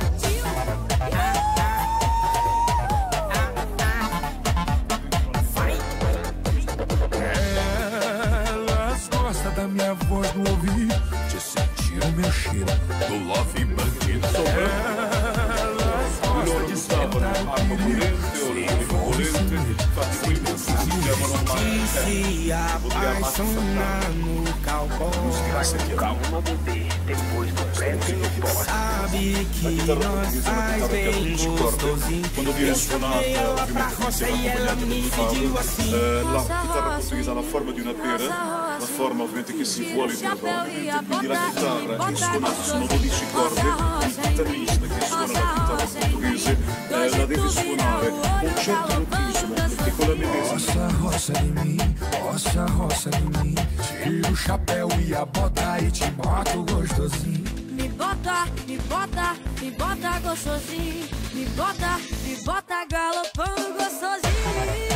Elas gostam da minha voz no ouvido, de sentir o meu cheiro, do love bandido. Elas gostam de sentar no perigo, se envolve sem medo, sem pensar no risco. E se apaixonar no cowboy. Calma, bebê, depois do prêmio no poste. Sabe que nós faz bem gostosinho. Quando viene Eu chamei ela pra roça e ela me pediu assim. La chitarra portoghese ha la forma di una pera, la forma ovviamente che si vuole dire, quindi la chitarra è suonata, sono 12 corde, il chitarrista che suona la chitarra portoghese la deve suonare un certo ritmo, perché con la medesima. Roça em mim, roça em mim. Tira o chapéu e a bota e te boto gostosinho. Me bota, me bota, me bota gostosinho. Me bota galopando gostosinho.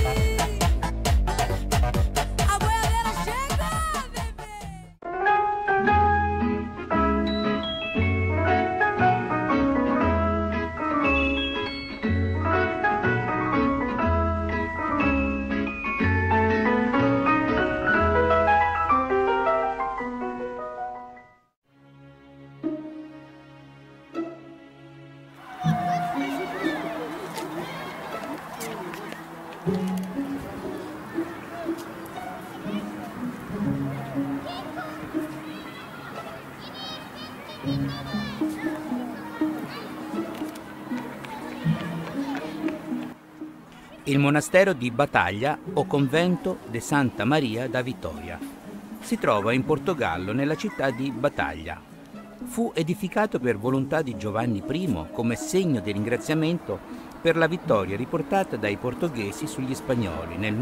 A boiadeira chega, bebê. Il monastero di Battaglia o convento de Santa Maria da Vittoria. Si trova in Portogallo, nella città di Battaglia. Fu edificato per volontà di Giovanni I come segno di ringraziamento per la vittoria riportata dai portoghesi sugli spagnoli nel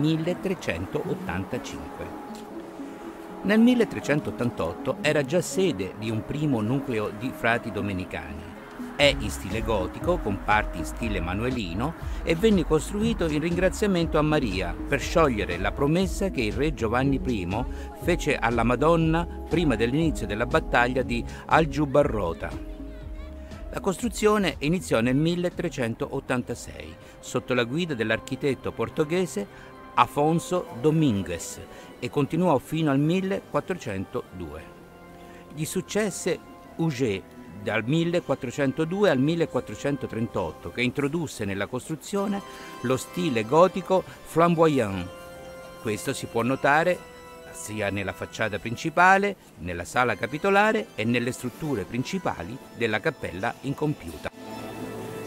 1385. Nel 1388 era già sede di un primo nucleo di frati domenicani. È in stile gotico, con parti in stile manuelino, e venne costruito in ringraziamento a Maria per sciogliere la promessa che il re Giovanni I fece alla Madonna prima dell'inizio della battaglia di Aljubarrota. La costruzione iniziò nel 1386 sotto la guida dell'architetto portoghese Afonso Domingues e continuò fino al 1402. Gli successe Auger dal 1402 al 1438, che introdusse nella costruzione lo stile gotico flamboyant. Questo si può notare sia nella facciata principale, nella sala capitolare e nelle strutture principali della cappella incompiuta.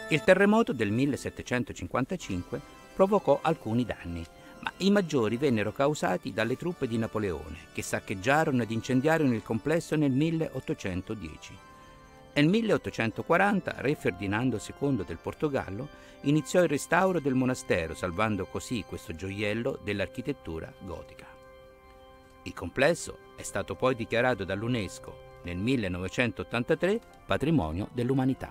Il terremoto del 1755 provocò alcuni danni, ma i maggiori vennero causati dalle truppe di Napoleone, che saccheggiarono ed incendiarono il complesso nel 1810. Nel 1840 re Ferdinando II del Portogallo iniziò il restauro del monastero, salvando così questo gioiello dell'architettura gotica. Il complesso è stato poi dichiarato dall'UNESCO nel 1983 patrimonio dell'umanità.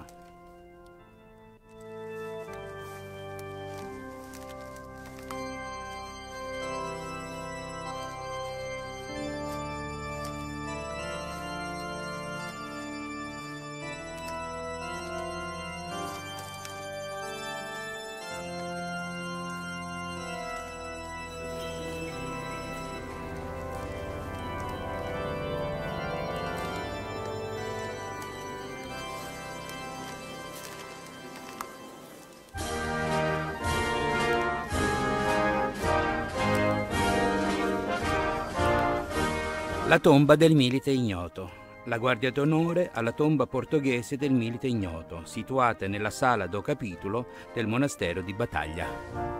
La tomba del milite ignoto. La guardia d'onore alla tomba portoghese del milite ignoto, situata nella sala do capitulo del monastero di Battaglia.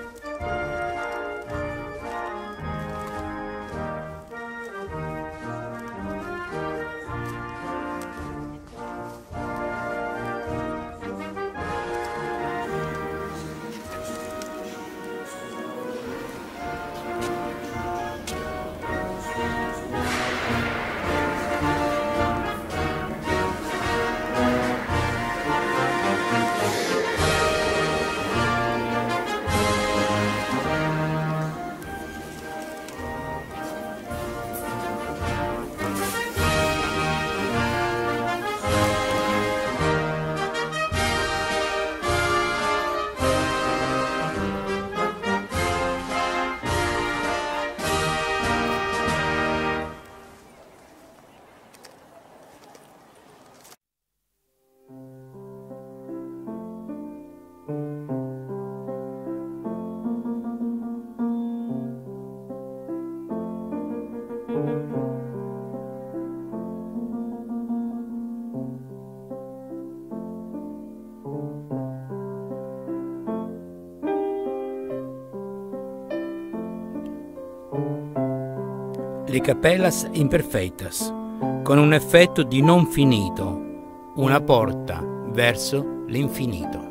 Le capellas imperfeitas, con un effetto di non finito, una porta verso l'infinito.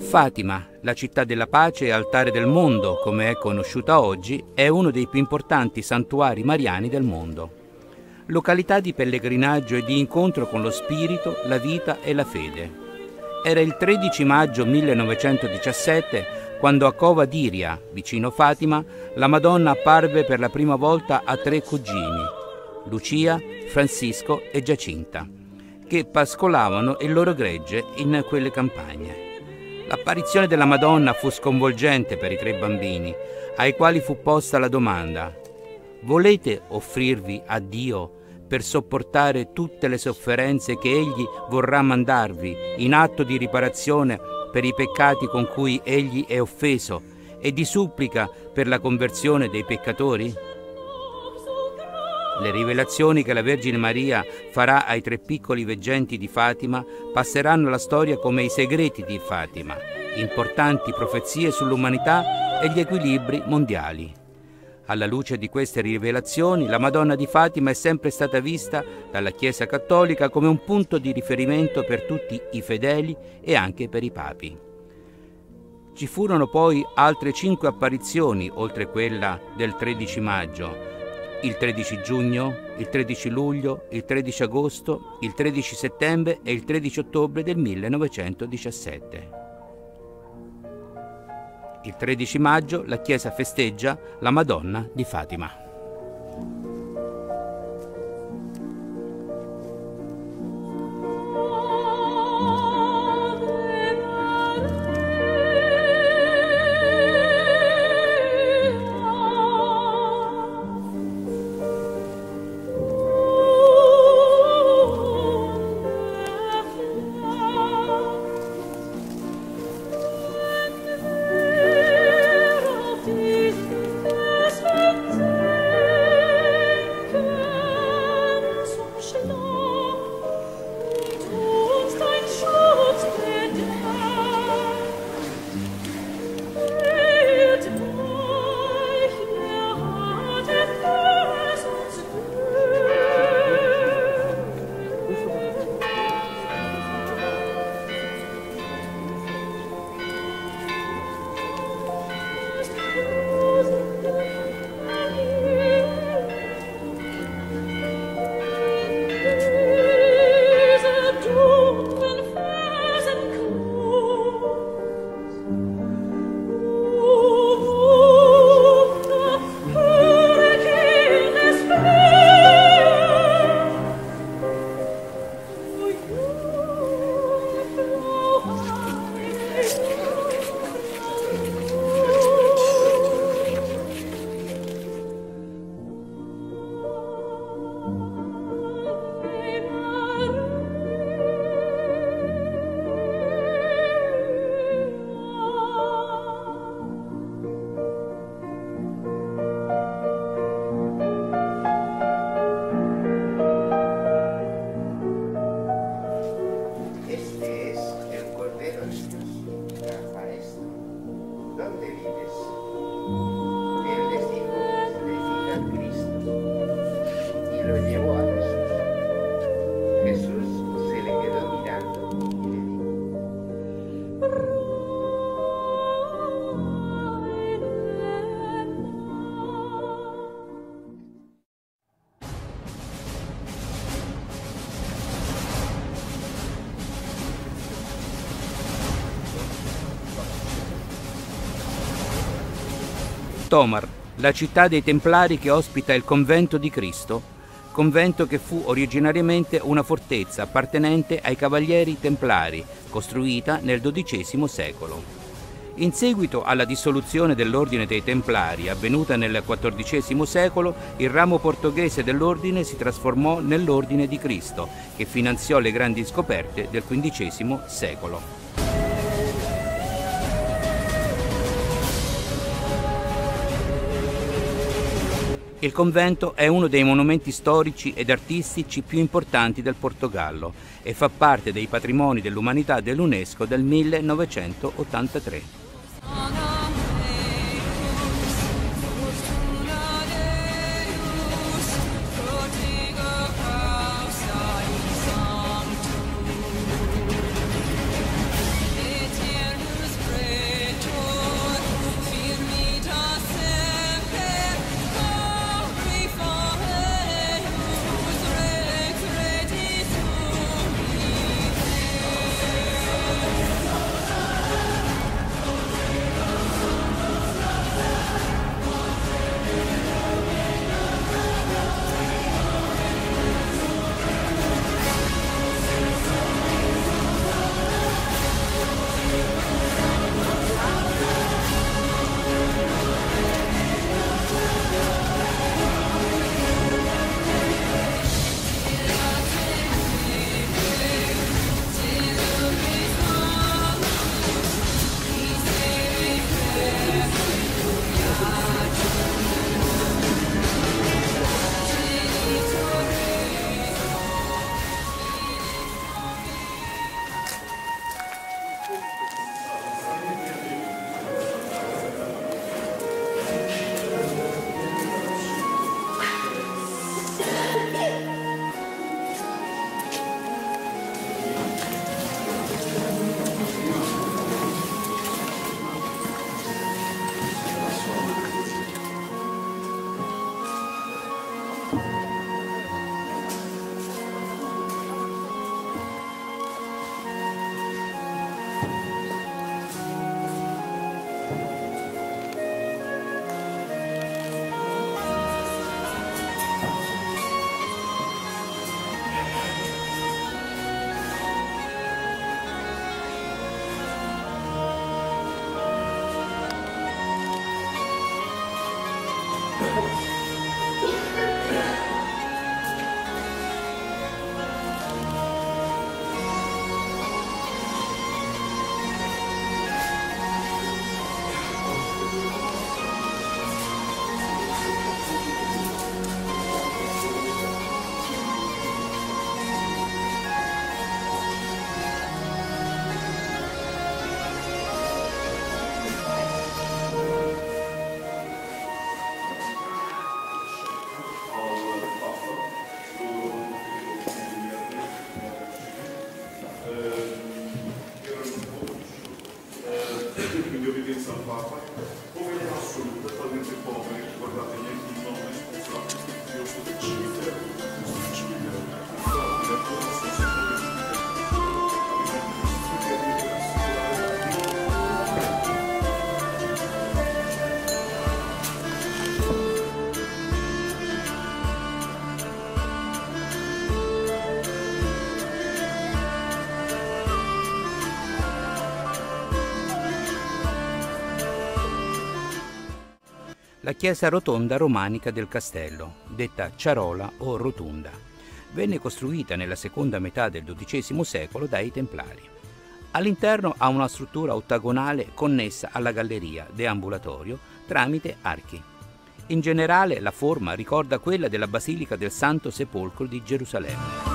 Fatima, la città della pace e altare del mondo, come è conosciuta oggi, è uno dei più importanti santuari mariani del mondo. Località di pellegrinaggio e di incontro con lo spirito, la vita e la fede. Era il 13 maggio 1917 quando a Cova d'Iria, vicino Fatima, la Madonna apparve per la prima volta a 3 cugini, Lucia, Francisco e Giacinta, che pascolavano il loro gregge in quelle campagne. L'apparizione della Madonna fu sconvolgente per i 3 bambini, ai quali fu posta la domanda: volete offrirvi a Dio per sopportare tutte le sofferenze che Egli vorrà mandarvi in atto di riparazione per i peccati con cui Egli è offeso e di supplica per la conversione dei peccatori? Le rivelazioni che la Vergine Maria farà ai 3 piccoli veggenti di Fatima passeranno alla storia come i segreti di Fatima, importanti profezie sull'umanità e gli equilibri mondiali. Alla luce di queste rivelazioni, la Madonna di Fatima è sempre stata vista dalla Chiesa Cattolica come un punto di riferimento per tutti i fedeli e anche per i papi. Ci furono poi altre 5 apparizioni, oltre quella del 13 maggio, il 13 giugno, il 13 luglio, il 13 agosto, il 13 settembre e il 13 ottobre del 1917. Il 13 maggio la Chiesa festeggia la Madonna di Fatima. Tomar, la città dei Templari che ospita il convento di Cristo, convento che fu originariamente una fortezza appartenente ai Cavalieri Templari, costruita nel XII secolo. In seguito alla dissoluzione dell'Ordine dei Templari, avvenuta nel XIV secolo, il ramo portoghese dell'Ordine si trasformò nell'Ordine di Cristo, che finanziò le grandi scoperte del XV secolo. Il convento è uno dei monumenti storici ed artistici più importanti del Portogallo e fa parte dei patrimoni dell'umanità dell'UNESCO del 1983. di obbedienza al Papa, povertà assoluta, talmente poveri, guardate neanche il nome, sponsor prestigioso del cimitero, questo cimitero, la chiesa rotonda romanica del castello, detta Ciarola o Rotunda, venne costruita nella seconda metà del XII secolo dai Templari. All'interno ha una struttura ottagonale connessa alla galleria deambulatorio tramite archi. In generale la forma ricorda quella della Basilica del Santo Sepolcro di Gerusalemme.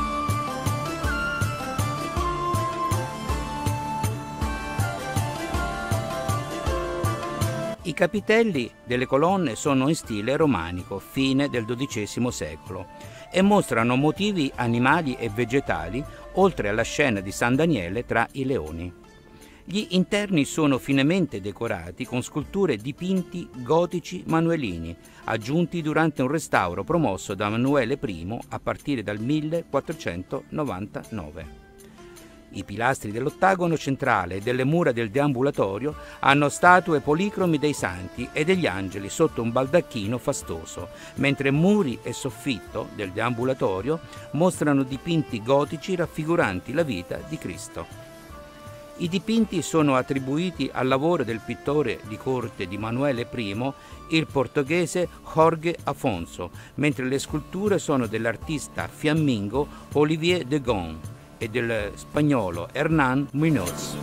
I capitelli delle colonne sono in stile romanico, fine del XII secolo, e mostrano motivi animali e vegetali, oltre alla scena di San Daniele tra i leoni. Gli interni sono finemente decorati con sculture dipinti gotici manuelini, aggiunti durante un restauro promosso da Emanuele I a partire dal 1499. I pilastri dell'ottagono centrale e delle mura del deambulatorio hanno statue policromi dei santi e degli angeli sotto un baldacchino fastoso, mentre muri e soffitto del deambulatorio mostrano dipinti gotici raffiguranti la vita di Cristo. I dipinti sono attribuiti al lavoro del pittore di corte di Emanuele I, il portoghese Jorge Afonso, mentre le sculture sono dell'artista fiammingo Olivier de Gon e del spagnolo Hernán Muñoz.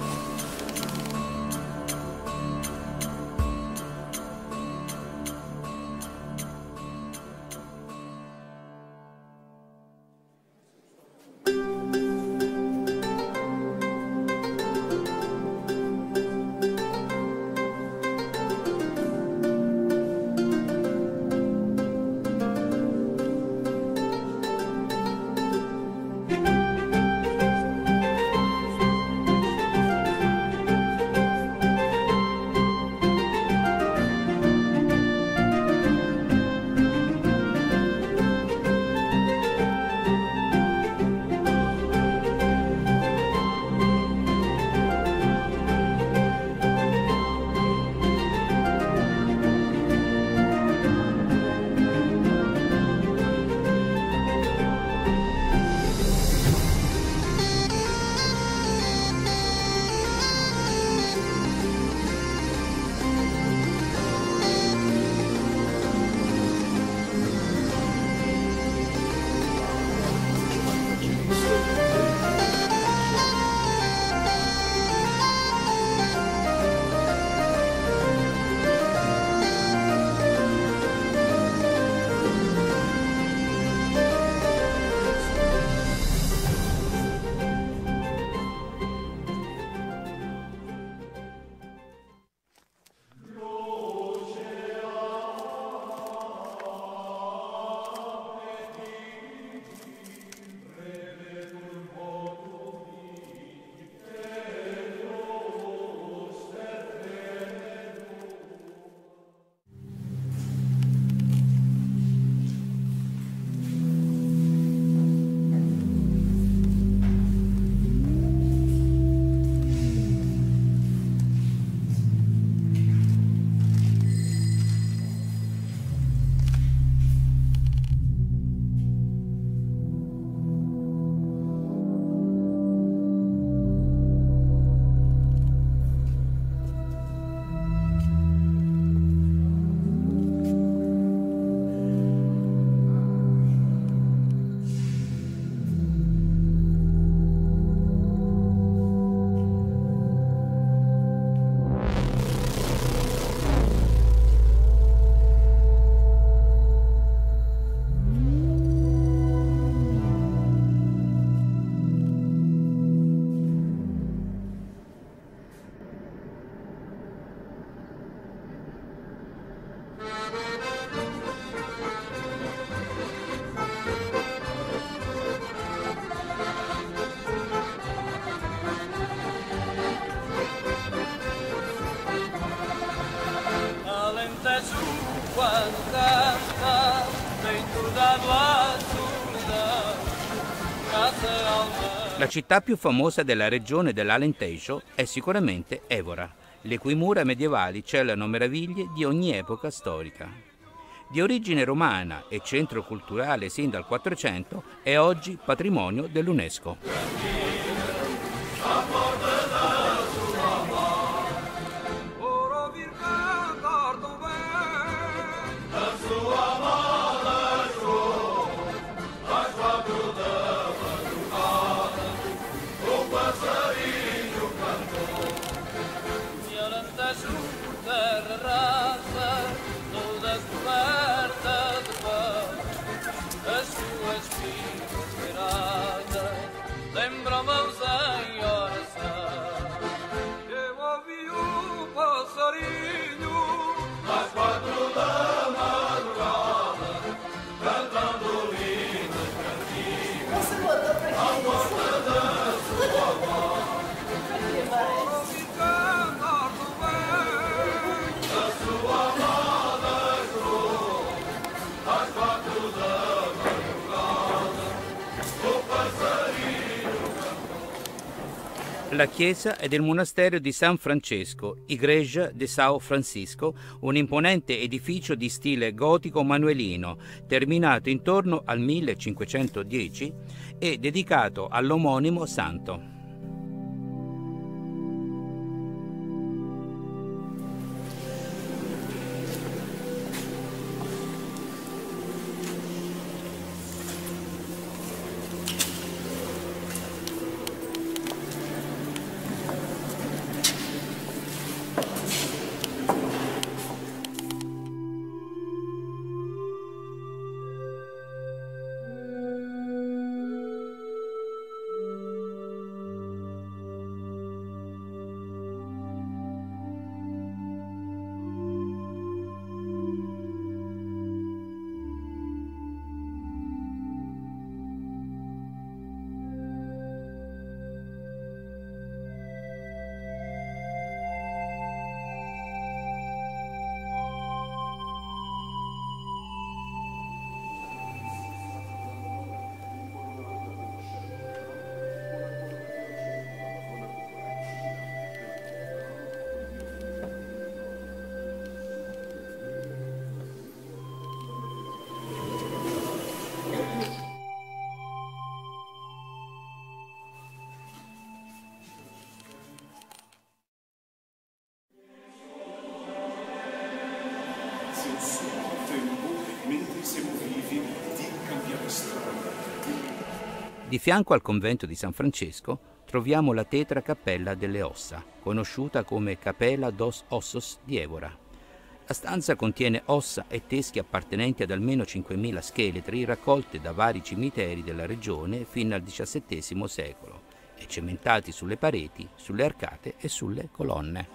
quando canta, tem tornado a solidão, casa alma. La città più famosa della regione dell'Alentejo è sicuramente Évora, le cui mura medievali celano meraviglie di ogni epoca storica. Di origine romana e centro culturale sin dal 400, è oggi patrimonio dell'UNESCO. La chiesa è del monastero di San Francesco, Igreja de São Francisco, un imponente edificio di stile gotico manuelino, terminato intorno al 1510 e dedicato all'omonimo santo. Di fianco al convento di San Francesco troviamo la tetra cappella delle ossa, conosciuta come Capella dos Ossos di Évora. La stanza contiene ossa e teschi appartenenti ad almeno 5.000 scheletri raccolte da vari cimiteri della regione fino al XVII secolo e cementati sulle pareti, sulle arcate e sulle colonne.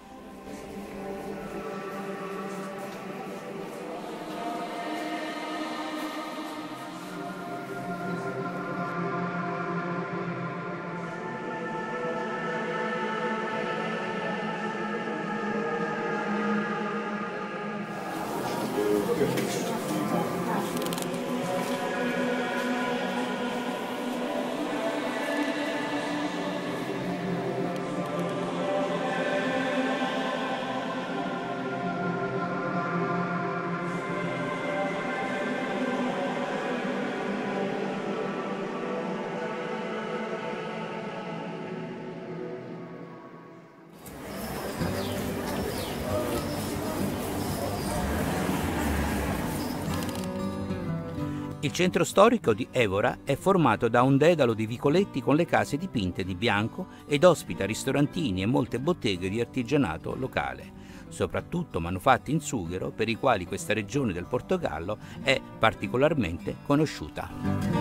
Il centro storico di Évora è formato da un dedalo di vicoletti con le case dipinte di bianco ed ospita ristorantini e molte botteghe di artigianato locale, soprattutto manufatti in sughero per i quali questa regione del Portogallo è particolarmente conosciuta.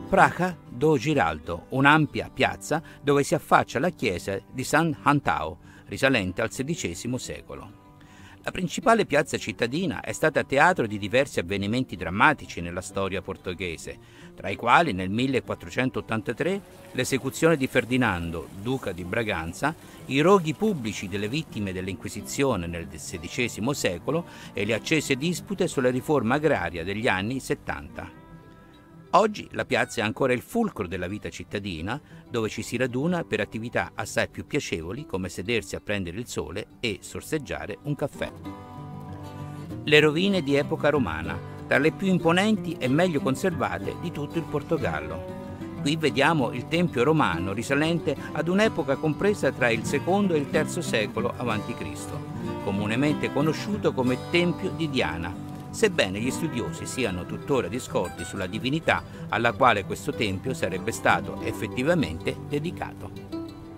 Praha do Giraldo, un'ampia piazza dove si affaccia la chiesa di San Antão, risalente al XVI secolo. La principale piazza cittadina è stata teatro di diversi avvenimenti drammatici nella storia portoghese, tra i quali nel 1483 l'esecuzione di Ferdinando, duca di Braganza, i roghi pubblici delle vittime dell'Inquisizione nel XVI secolo e le accese dispute sulla riforma agraria degli anni 70. Oggi la piazza è ancora il fulcro della vita cittadina, dove ci si raduna per attività assai più piacevoli come sedersi a prendere il sole e sorseggiare un caffè. Le rovine di epoca romana, tra le più imponenti e meglio conservate di tutto il Portogallo. Qui vediamo il tempio romano risalente ad un'epoca compresa tra il secondo e il terzo secolo a.C., comunemente conosciuto come Tempio di Diana, sebbene gli studiosi siano tuttora discordi sulla divinità alla quale questo tempio sarebbe stato effettivamente dedicato.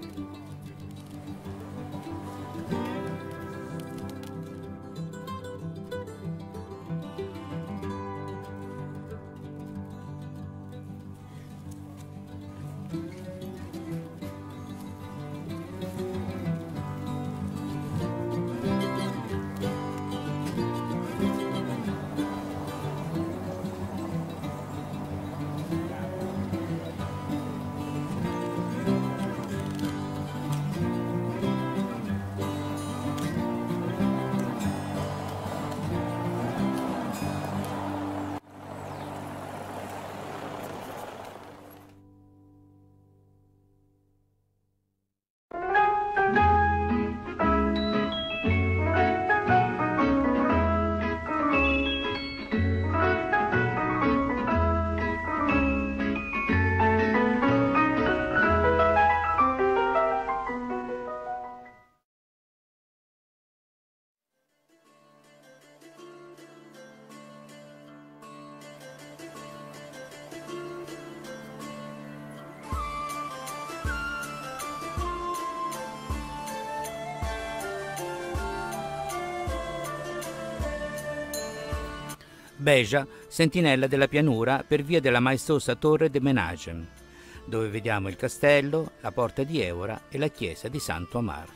Beja, sentinella della pianura per via della maestosa torre de Menagem, dove vediamo il castello, la porta di Évora e la chiesa di Santo Amar.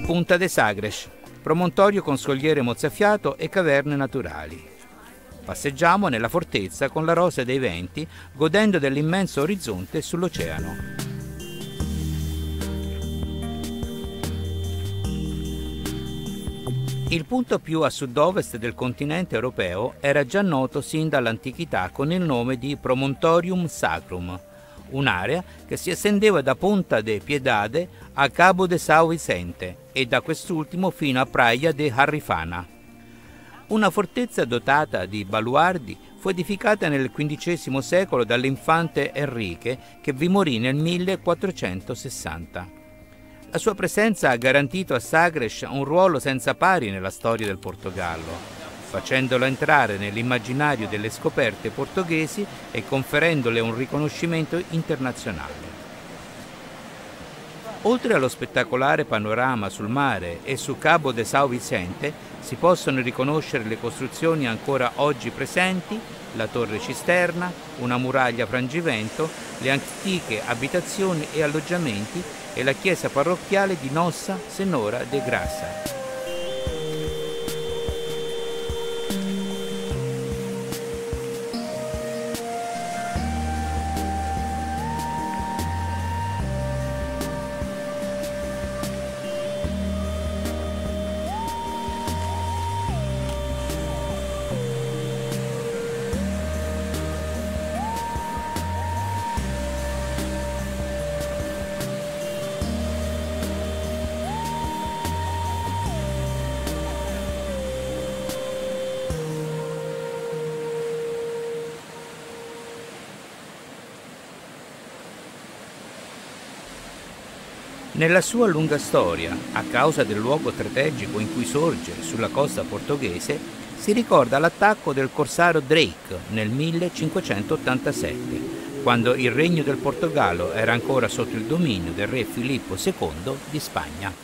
Punta de Sagres, promontorio con scogliere mozzafiato e caverne naturali. Passeggiamo nella fortezza con la rosa dei venti, godendo dell'immenso orizzonte sull'oceano. Il punto più a sud-ovest del continente europeo era già noto sin dall'antichità con il nome di Promontorium Sacrum, un'area che si estendeva da Punta de Piedade a Cabo de São Vicente e da quest'ultimo fino a Praia de Harrifana. Una fortezza dotata di baluardi fu edificata nel XV secolo dall'infante Enrique, che vi morì nel 1460. La sua presenza ha garantito a Sagres un ruolo senza pari nella storia del Portogallo, facendolo entrare nell'immaginario delle scoperte portoghesi e conferendole un riconoscimento internazionale. Oltre allo spettacolare panorama sul mare e su Cabo de São Vicente si possono riconoscere le costruzioni ancora oggi presenti, la torre cisterna, una muraglia frangivento, le antiche abitazioni e alloggiamenti e la chiesa parrocchiale di Nossa Senhora de Graça. Nella sua lunga storia, a causa del luogo strategico in cui sorge sulla costa portoghese, si ricorda l'attacco del corsario Drake nel 1587, quando il regno del Portogallo era ancora sotto il dominio del re Filippo II di Spagna.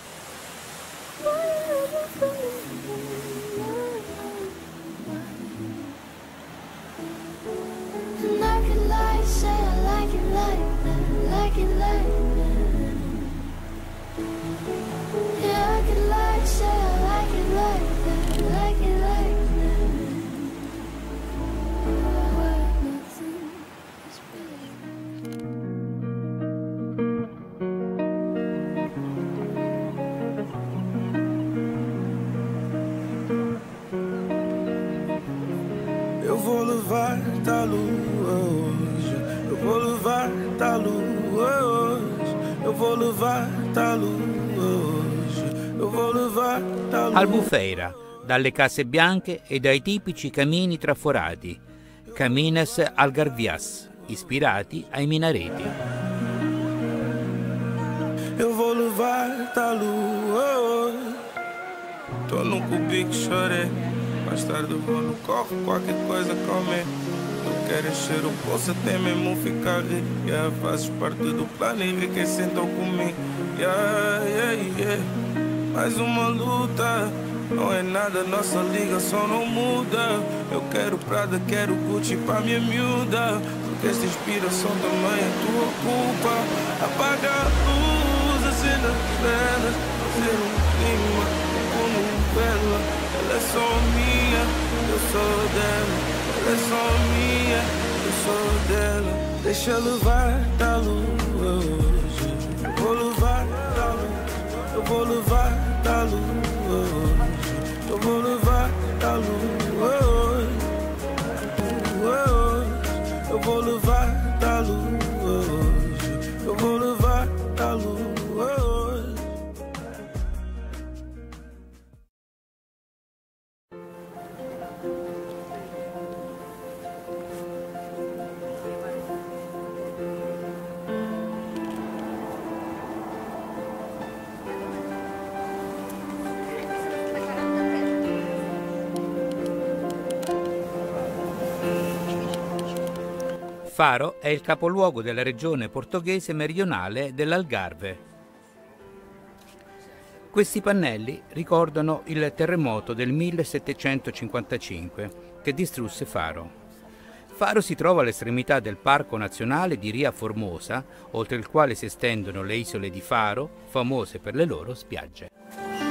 Eu vou levar-te à lua hoje, eu vou levar-te à lua hoje, eu vou levar-te à lua hoje, eu vou levar-te à lua. Albufeira, dalle case bianche e dai tipici camini traforati, camines algarvias, ispirati ai minareti. Eu vou levar-te à lua hoje, tô num cubico, chorei. Mais tarde eu vou no corre, qualquer coisa comer. Eu quero encher o bolso até mesmo ficar rico. Yeah, fazes parte do plano, enriquece então comigo. Yeah, yeah, yeah. Mais uma luta, não é nada, nossa ligação não muda. Eu quero Prada, quero Gucci pra minha miúda, porque esta inspiração também é tua culpa. Apaga a luz, acenda as velas, fazer clima como novela. Ela é só minha, eu sou dela. Ela é só minha, eu sou dela. Deixa eu levar-te à lua hoje. Eu vou levar-te à lua. Eu vou levar-te à lua hoje. Eu vou levar-te à lua hoje. Eu vou levar-te à lua hoje. Eu vou levar-te à lua hoje. Faro è il capoluogo della regione portoghese meridionale dell'Algarve. Questi pannelli ricordano il terremoto del 1755 che distrusse Faro. Faro si trova all'estremità del Parco Nazionale di Ria Formosa, oltre il quale si estendono le isole di Faro, famose per le loro spiagge.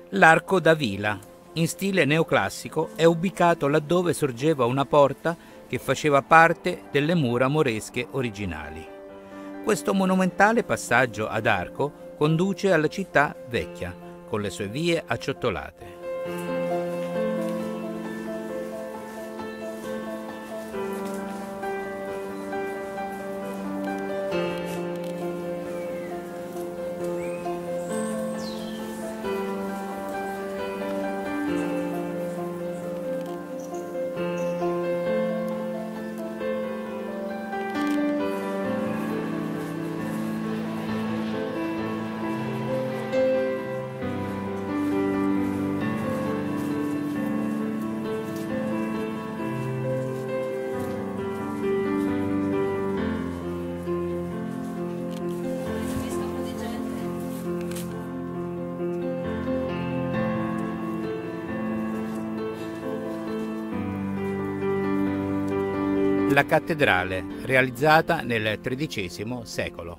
L'arco da vila, in stile neoclassico, è ubicato laddove sorgeva una porta che faceva parte delle mura moresche originali. Questo monumentale passaggio ad arco conduce alla città vecchia, con le sue vie acciottolate. La cattedrale, realizzata nel XIII secolo.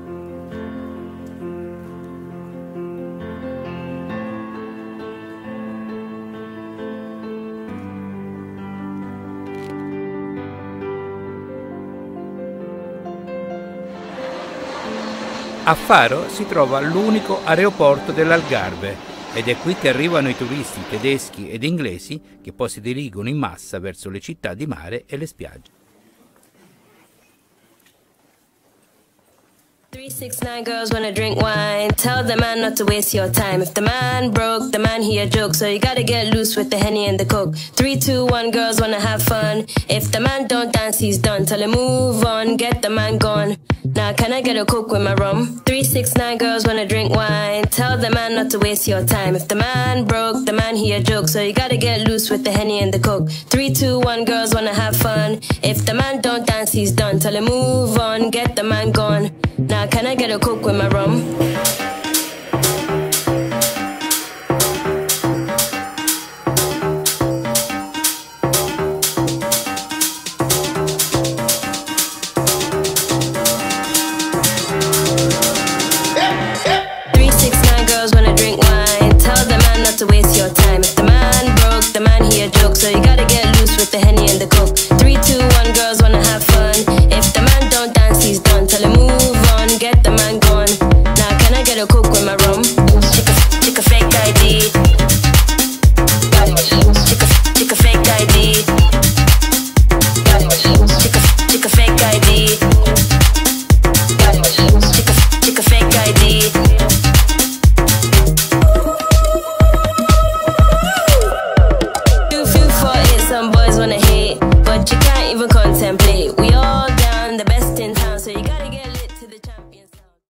A Faro si trova l'unico aeroporto dell'Algarve ed è qui che arrivano i turisti tedeschi ed inglesi che poi si dirigono in massa verso le città di mare e le spiagge. 369 girls wanna drink wine. Tell the man not to waste your time. If the man broke, the man he a joke. So you gotta get loose with the Henny and the Coke. 3, 2, 1 girls wanna have fun. If the man don't dance, he's done. Tell him move on, get the man gone. Now can I get a Coke with my rum? 369 girls wanna drink wine. Tell the man not to waste your time. If the man broke, the man he a joke. So you gotta get loose with the Henny and the Coke. 3, 2, 1 girls wanna have fun. If the man don't dance, he's done. Tell him move on, get the man gone. Now can I get a Coke with my rum? To waste your time. If the man broke, the man he a joke. So you gotta get loose with the Henny and the Coke. 3, 2, 1 girls wanna have fun. If the man don't dance, he's done. Tell him move on, get the man gone. Now can I get a Coke with my rum? Stick a fake ID. Stick a fake ID. Stick a fake ID. Stick a fake ID. Some boys wanna hate, but you can't even contemplate. We all